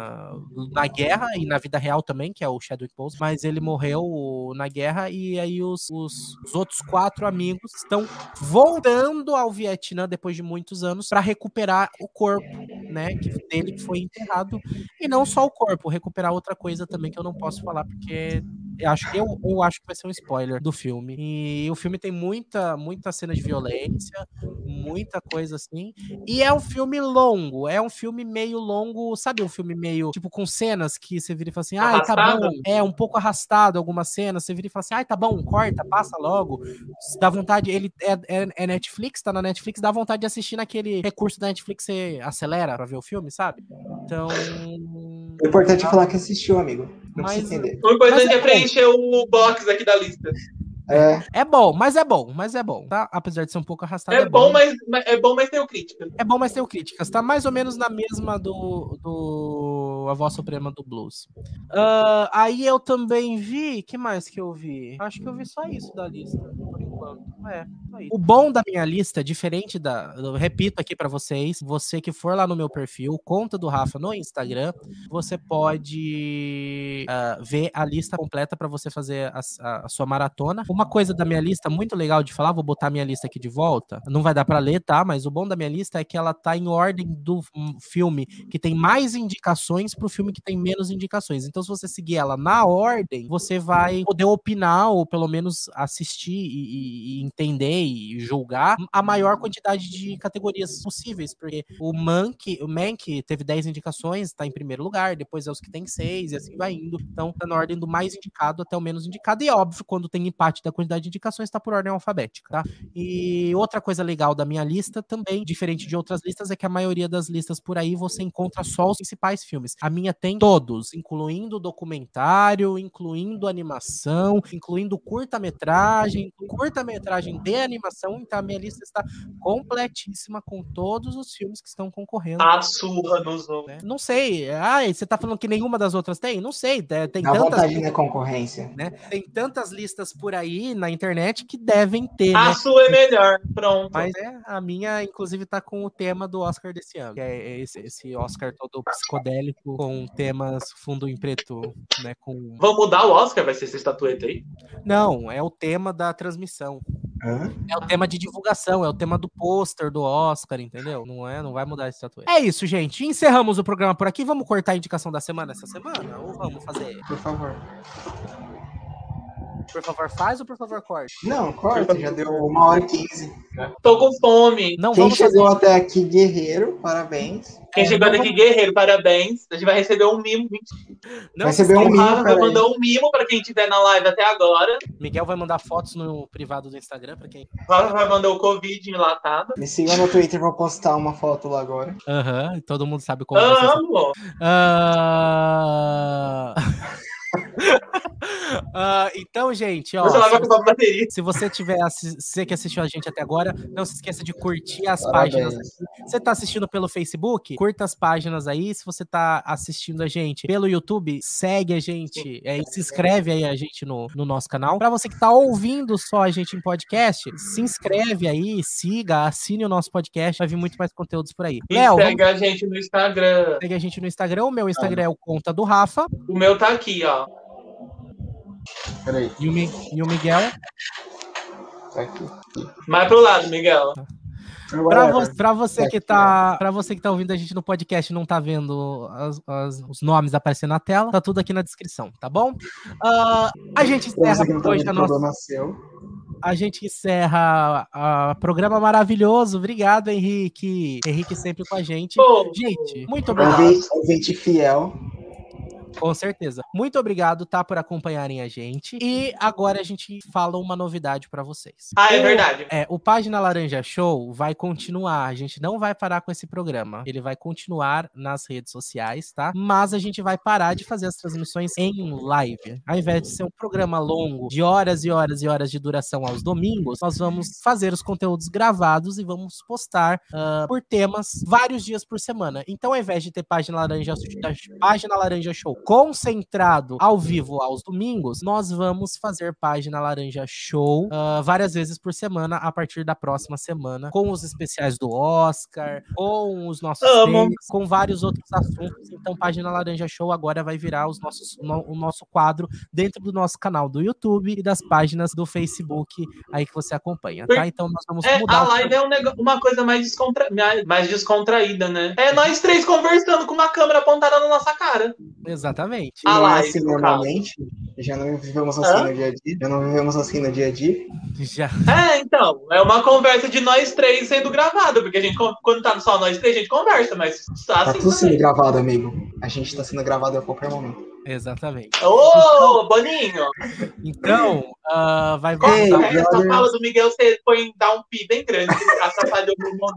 S1: guerra e na vida real também, que é o Chadwick Boseman. Mas ele morreu na guerra e aí os outros 4 amigos estão voltando ao Vietnã depois de muitos anos para recuperar o corpo, né? Dele que foi enterrado. E não só o corpo, recuperar outra coisa também que eu não posso falar porque Eu acho que vai ser um spoiler do filme. E o filme tem muita cena de violência, muita coisa assim. E é um filme longo, é um filme meio longo, sabe? Um filme meio, tipo, com cenas que você vira e fala assim, ai, tá bom. É um pouco arrastado algumas cenas, você vira e fala assim, ai, tá bom, corta, passa logo. Dá vontade, ele é Netflix, tá na Netflix, dá vontade de assistir naquele recurso da Netflix, você acelera pra ver o filme, sabe? Então...
S3: O importante é falar que assistiu, amigo. Não
S1: Mas-
S3: precisa entender.
S2: O importante
S1: Mas
S2: é preencher o box aqui da lista.
S3: É,
S1: mas é bom, tá? Apesar de ser um pouco arrastado,
S2: É bom, mas tem o crítica.
S1: É bom, mas tem críticas, tá? Mais ou menos na mesma do A Voz Suprema do Blues. Aí eu também vi... que mais que eu vi? Acho que eu vi só isso da lista, por enquanto. Só isso. O bom da minha lista, diferente eu repito aqui pra vocês, você que for lá no meu perfil, conta do Rafa no Instagram, você pode ver a lista completa pra você fazer a sua maratona. Uma coisa da minha lista muito legal de falar, vou botar a minha lista aqui de volta, não vai dar pra ler, tá? Mas o bom da minha lista é que ela tá em ordem do filme que tem mais indicações pro filme que tem menos indicações. Então, se você seguir ela na ordem, você vai poder opinar ou pelo menos assistir e entender e julgar a maior quantidade de categorias possíveis, porque o Mank teve 10 indicações, tá em primeiro lugar, depois é os que tem 6 e assim vai indo. Então, tá na ordem do mais indicado até o menos indicado. E é óbvio, quando tem empate da quantidade de indicações, tá por ordem alfabética, tá? E outra coisa legal da minha lista também, diferente de outras listas, é que a maioria das listas por aí você encontra só os principais filmes. A minha tem todos, incluindo documentário, incluindo animação, incluindo curta-metragem de animação. Então a minha lista está completíssima com todos os filmes que estão concorrendo.
S2: A surra nos outros.
S1: Né? Não sei. Você tá falando que nenhuma das outras tem? Não sei. Tem
S3: dá
S1: tantas
S3: vontade na concorrência.
S1: Né? Tem tantas listas por aí na internet que devem ter.
S2: A sua é melhor, pronto.
S1: Mas a minha, inclusive, tá com o tema do Oscar desse ano. Que é esse Oscar todo psicodélico com temas fundo em preto, né?
S2: Vamos mudar o Oscar? Vai ser essa estatueta aí?
S1: Não, é o tema da transmissão. É o tema de divulgação, é o tema do pôster do Oscar, entendeu? Não vai mudar esse estatueta. É isso, gente. Encerramos o programa por aqui. Vamos cortar a indicação da semana essa semana? Ou vamos fazer?
S3: Por favor.
S1: Por favor, faz ou por favor, corte?
S3: Não, corta, já deu 1h15.
S2: Tô com fome.
S1: Não,
S3: Quem chegou até aqui, guerreiro, parabéns.
S2: Quem chegou até aqui, guerreiro, parabéns. A gente vai receber um mimo.
S3: Vai receber um
S2: O
S3: mimo,
S2: Rafa vai mandar um mimo pra quem estiver na live até agora.
S1: Miguel vai mandar fotos no privado do Instagram pra quem...
S2: O Rafa vai mandar o Covid enlatado.
S3: Me sigam no Twitter, vou postar uma foto lá agora.
S1: Todo mundo sabe como
S2: Amo!
S1: Então, gente, ó, se você que assistiu a gente até agora, não se esqueça de curtir as páginas aqui. Você tá assistindo pelo Facebook? Curta as páginas aí. Se você tá assistindo a gente pelo YouTube, segue a gente e se inscreve aí a gente no nosso canal. Pra você que tá ouvindo só a gente em podcast, se inscreve aí, siga, assine o nosso podcast, vai vir muito mais conteúdos por aí.
S2: E Léo, segue a gente no Instagram.
S1: Segue a gente no Instagram. O meu Instagram é o Conta do Rafa.
S2: O meu tá aqui, ó.
S3: Peraí.
S1: E o Miguel?
S3: Tá aqui.
S2: Mais pro lado, Miguel.
S1: Pra você que tá ouvindo a gente no podcast e não tá vendo os nomes aparecendo na tela, tá tudo aqui na descrição, tá bom? A gente encerra hoje a gente encerra o programa maravilhoso. Obrigado, Henrique. Henrique sempre com a gente. Gente, muito obrigado.
S3: Ouvinte fiel.
S1: Com certeza. Muito obrigado, tá, por acompanharem a gente. E agora a gente fala uma novidade pra vocês.
S2: É verdade.
S1: O Página Laranja Show vai continuar. A gente não vai parar com esse programa. Ele vai continuar nas redes sociais, tá? Mas a gente vai parar de fazer as transmissões em live. Ao invés de ser um programa longo, de horas e horas e horas de duração aos domingos, nós vamos fazer os conteúdos gravados e vamos postar por temas vários dias por semana. Então, ao invés de ter Página Laranja Show concentrado ao vivo aos domingos, nós vamos fazer Página Laranja Show várias vezes por semana a partir da próxima semana, com os especiais do Oscar, com os nossos temas, com vários outros assuntos. Então, Página Laranja Show agora vai virar o nosso quadro dentro do nosso canal do YouTube e das páginas do Facebook aí que você acompanha, tá? Então, nós vamos mudar.
S2: A live é uma coisa mais descontraída, né? É nós três conversando com uma câmera apontada na nossa cara.
S1: Exatamente.
S2: Ah,
S3: Não é
S2: live,
S3: assim
S2: no
S3: normalmente. Já não vivemos assim no dia a dia. Já não vivemos assim no dia a dia.
S1: Já.
S2: Então, é uma conversa de nós três sendo gravada, porque a gente, quando tá só nós três, a gente conversa, mas tá
S3: Tá
S2: assim
S3: tudo sendo
S2: também.
S3: gravado, amigo. A gente tá sendo gravado a qualquer momento.
S1: Exatamente.
S2: Ô, Boninho!
S1: Então, vai
S2: Qual
S3: Ei,
S1: voltar.
S2: é essa
S3: brothers.
S2: fala do Miguel? Você foi dar um pi bem grande, que atrapalhou meu mundo.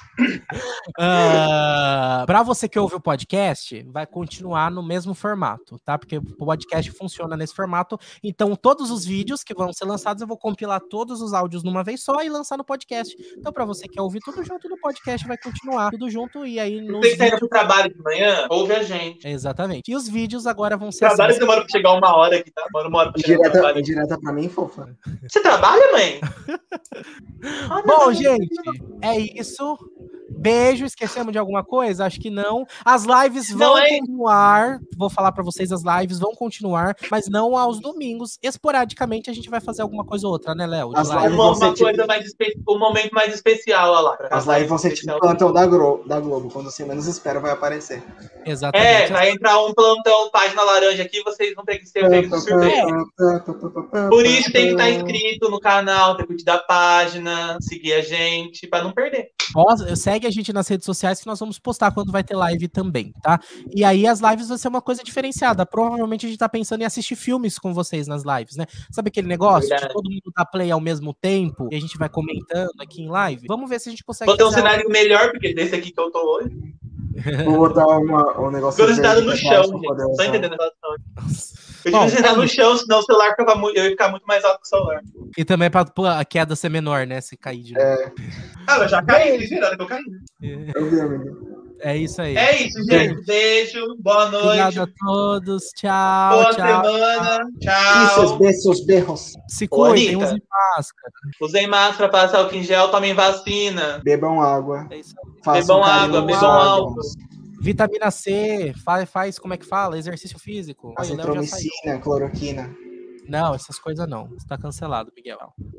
S1: Para você que ouve o podcast, vai continuar no mesmo formato, tá? Porque o podcast funciona nesse formato. Então, todos os vídeos que vão ser lançados, eu vou compilar todos os áudios numa vez só e lançar no podcast. Então, para você que quer ouvir tudo junto no podcast, vai continuar tudo junto e aí nos
S2: Você que tá indo
S1: vídeos...
S2: pro trabalho de manhã, ouve a gente.
S1: Exatamente. E os vídeos agora vão
S2: O
S1: ser assim.
S2: trabalho demora pra chegar 1 hora aqui, tá? Demora 1 hora pra chegar no trabalho.
S3: Indireta pra mim, fofa.
S2: Você trabalha, mãe?
S1: Bom, gente, é isso. Beijo, esquecemos de alguma coisa? Acho que não. As lives vão continuar. Vou falar pra vocês, as lives vão continuar, mas não aos domingos. Esporadicamente a gente vai fazer alguma coisa ou outra, né, Léo?
S3: As lives vão ser
S2: Um momento mais especial, olha lá.
S3: As lives vão ser tipo plantão da Globo. Quando você menos espera, vai aparecer.
S1: Exatamente.
S2: Vai entrar um plantão, página laranja aqui, vocês vão ter que ser pegos de surpresa. Por isso tem que estar inscrito no canal, ter que curtir a página, seguir a gente, pra não perder.
S1: Segue a gente nas redes sociais que nós vamos postar quando vai ter live também, tá? E aí as lives vão ser uma coisa diferenciada. Provavelmente a gente tá pensando em assistir filmes com vocês nas lives, né? Sabe aquele negócio de todo mundo dá play ao mesmo tempo e a gente vai comentando aqui em live? Vamos ver se a gente consegue...
S2: Vou ter um cenário melhor, porque desse aqui que eu tô hoje.
S3: Vou botar um negócio...
S2: Ficou sentado no chão, gente. Tô entendendo a situação. Eu tive que sentar no chão, senão o celular eu ia ficar muito mais alto que o celular.
S1: E também pra a queda ser menor, né? Se cair de novo.
S2: Eu já caí, ligeirado que eu caí.
S3: Eu vi, amigo.
S1: É isso aí.
S2: É isso, gente. Beijo, boa noite.
S1: Obrigado a todos. Tchau.
S2: Boa
S1: tchau.
S2: semana. Tchau.
S3: E seus berros.
S1: Se cuidem,
S2: Anitta.
S1: usem máscara.
S2: Usem máscara, passem álcool em gel, tomem vacina.
S3: Bebam água.
S1: É isso aí.
S3: Façam
S2: Bebam
S3: carinho
S2: água,
S3: nos
S2: bebam álcool.
S3: órgãos.
S1: Vitamina C, faz como é que fala? Exercício físico. Olha, o Léo já saiu.
S3: Azitromicina, cloroquina.
S1: Não, essas coisas não. Você tá cancelado, Miguel.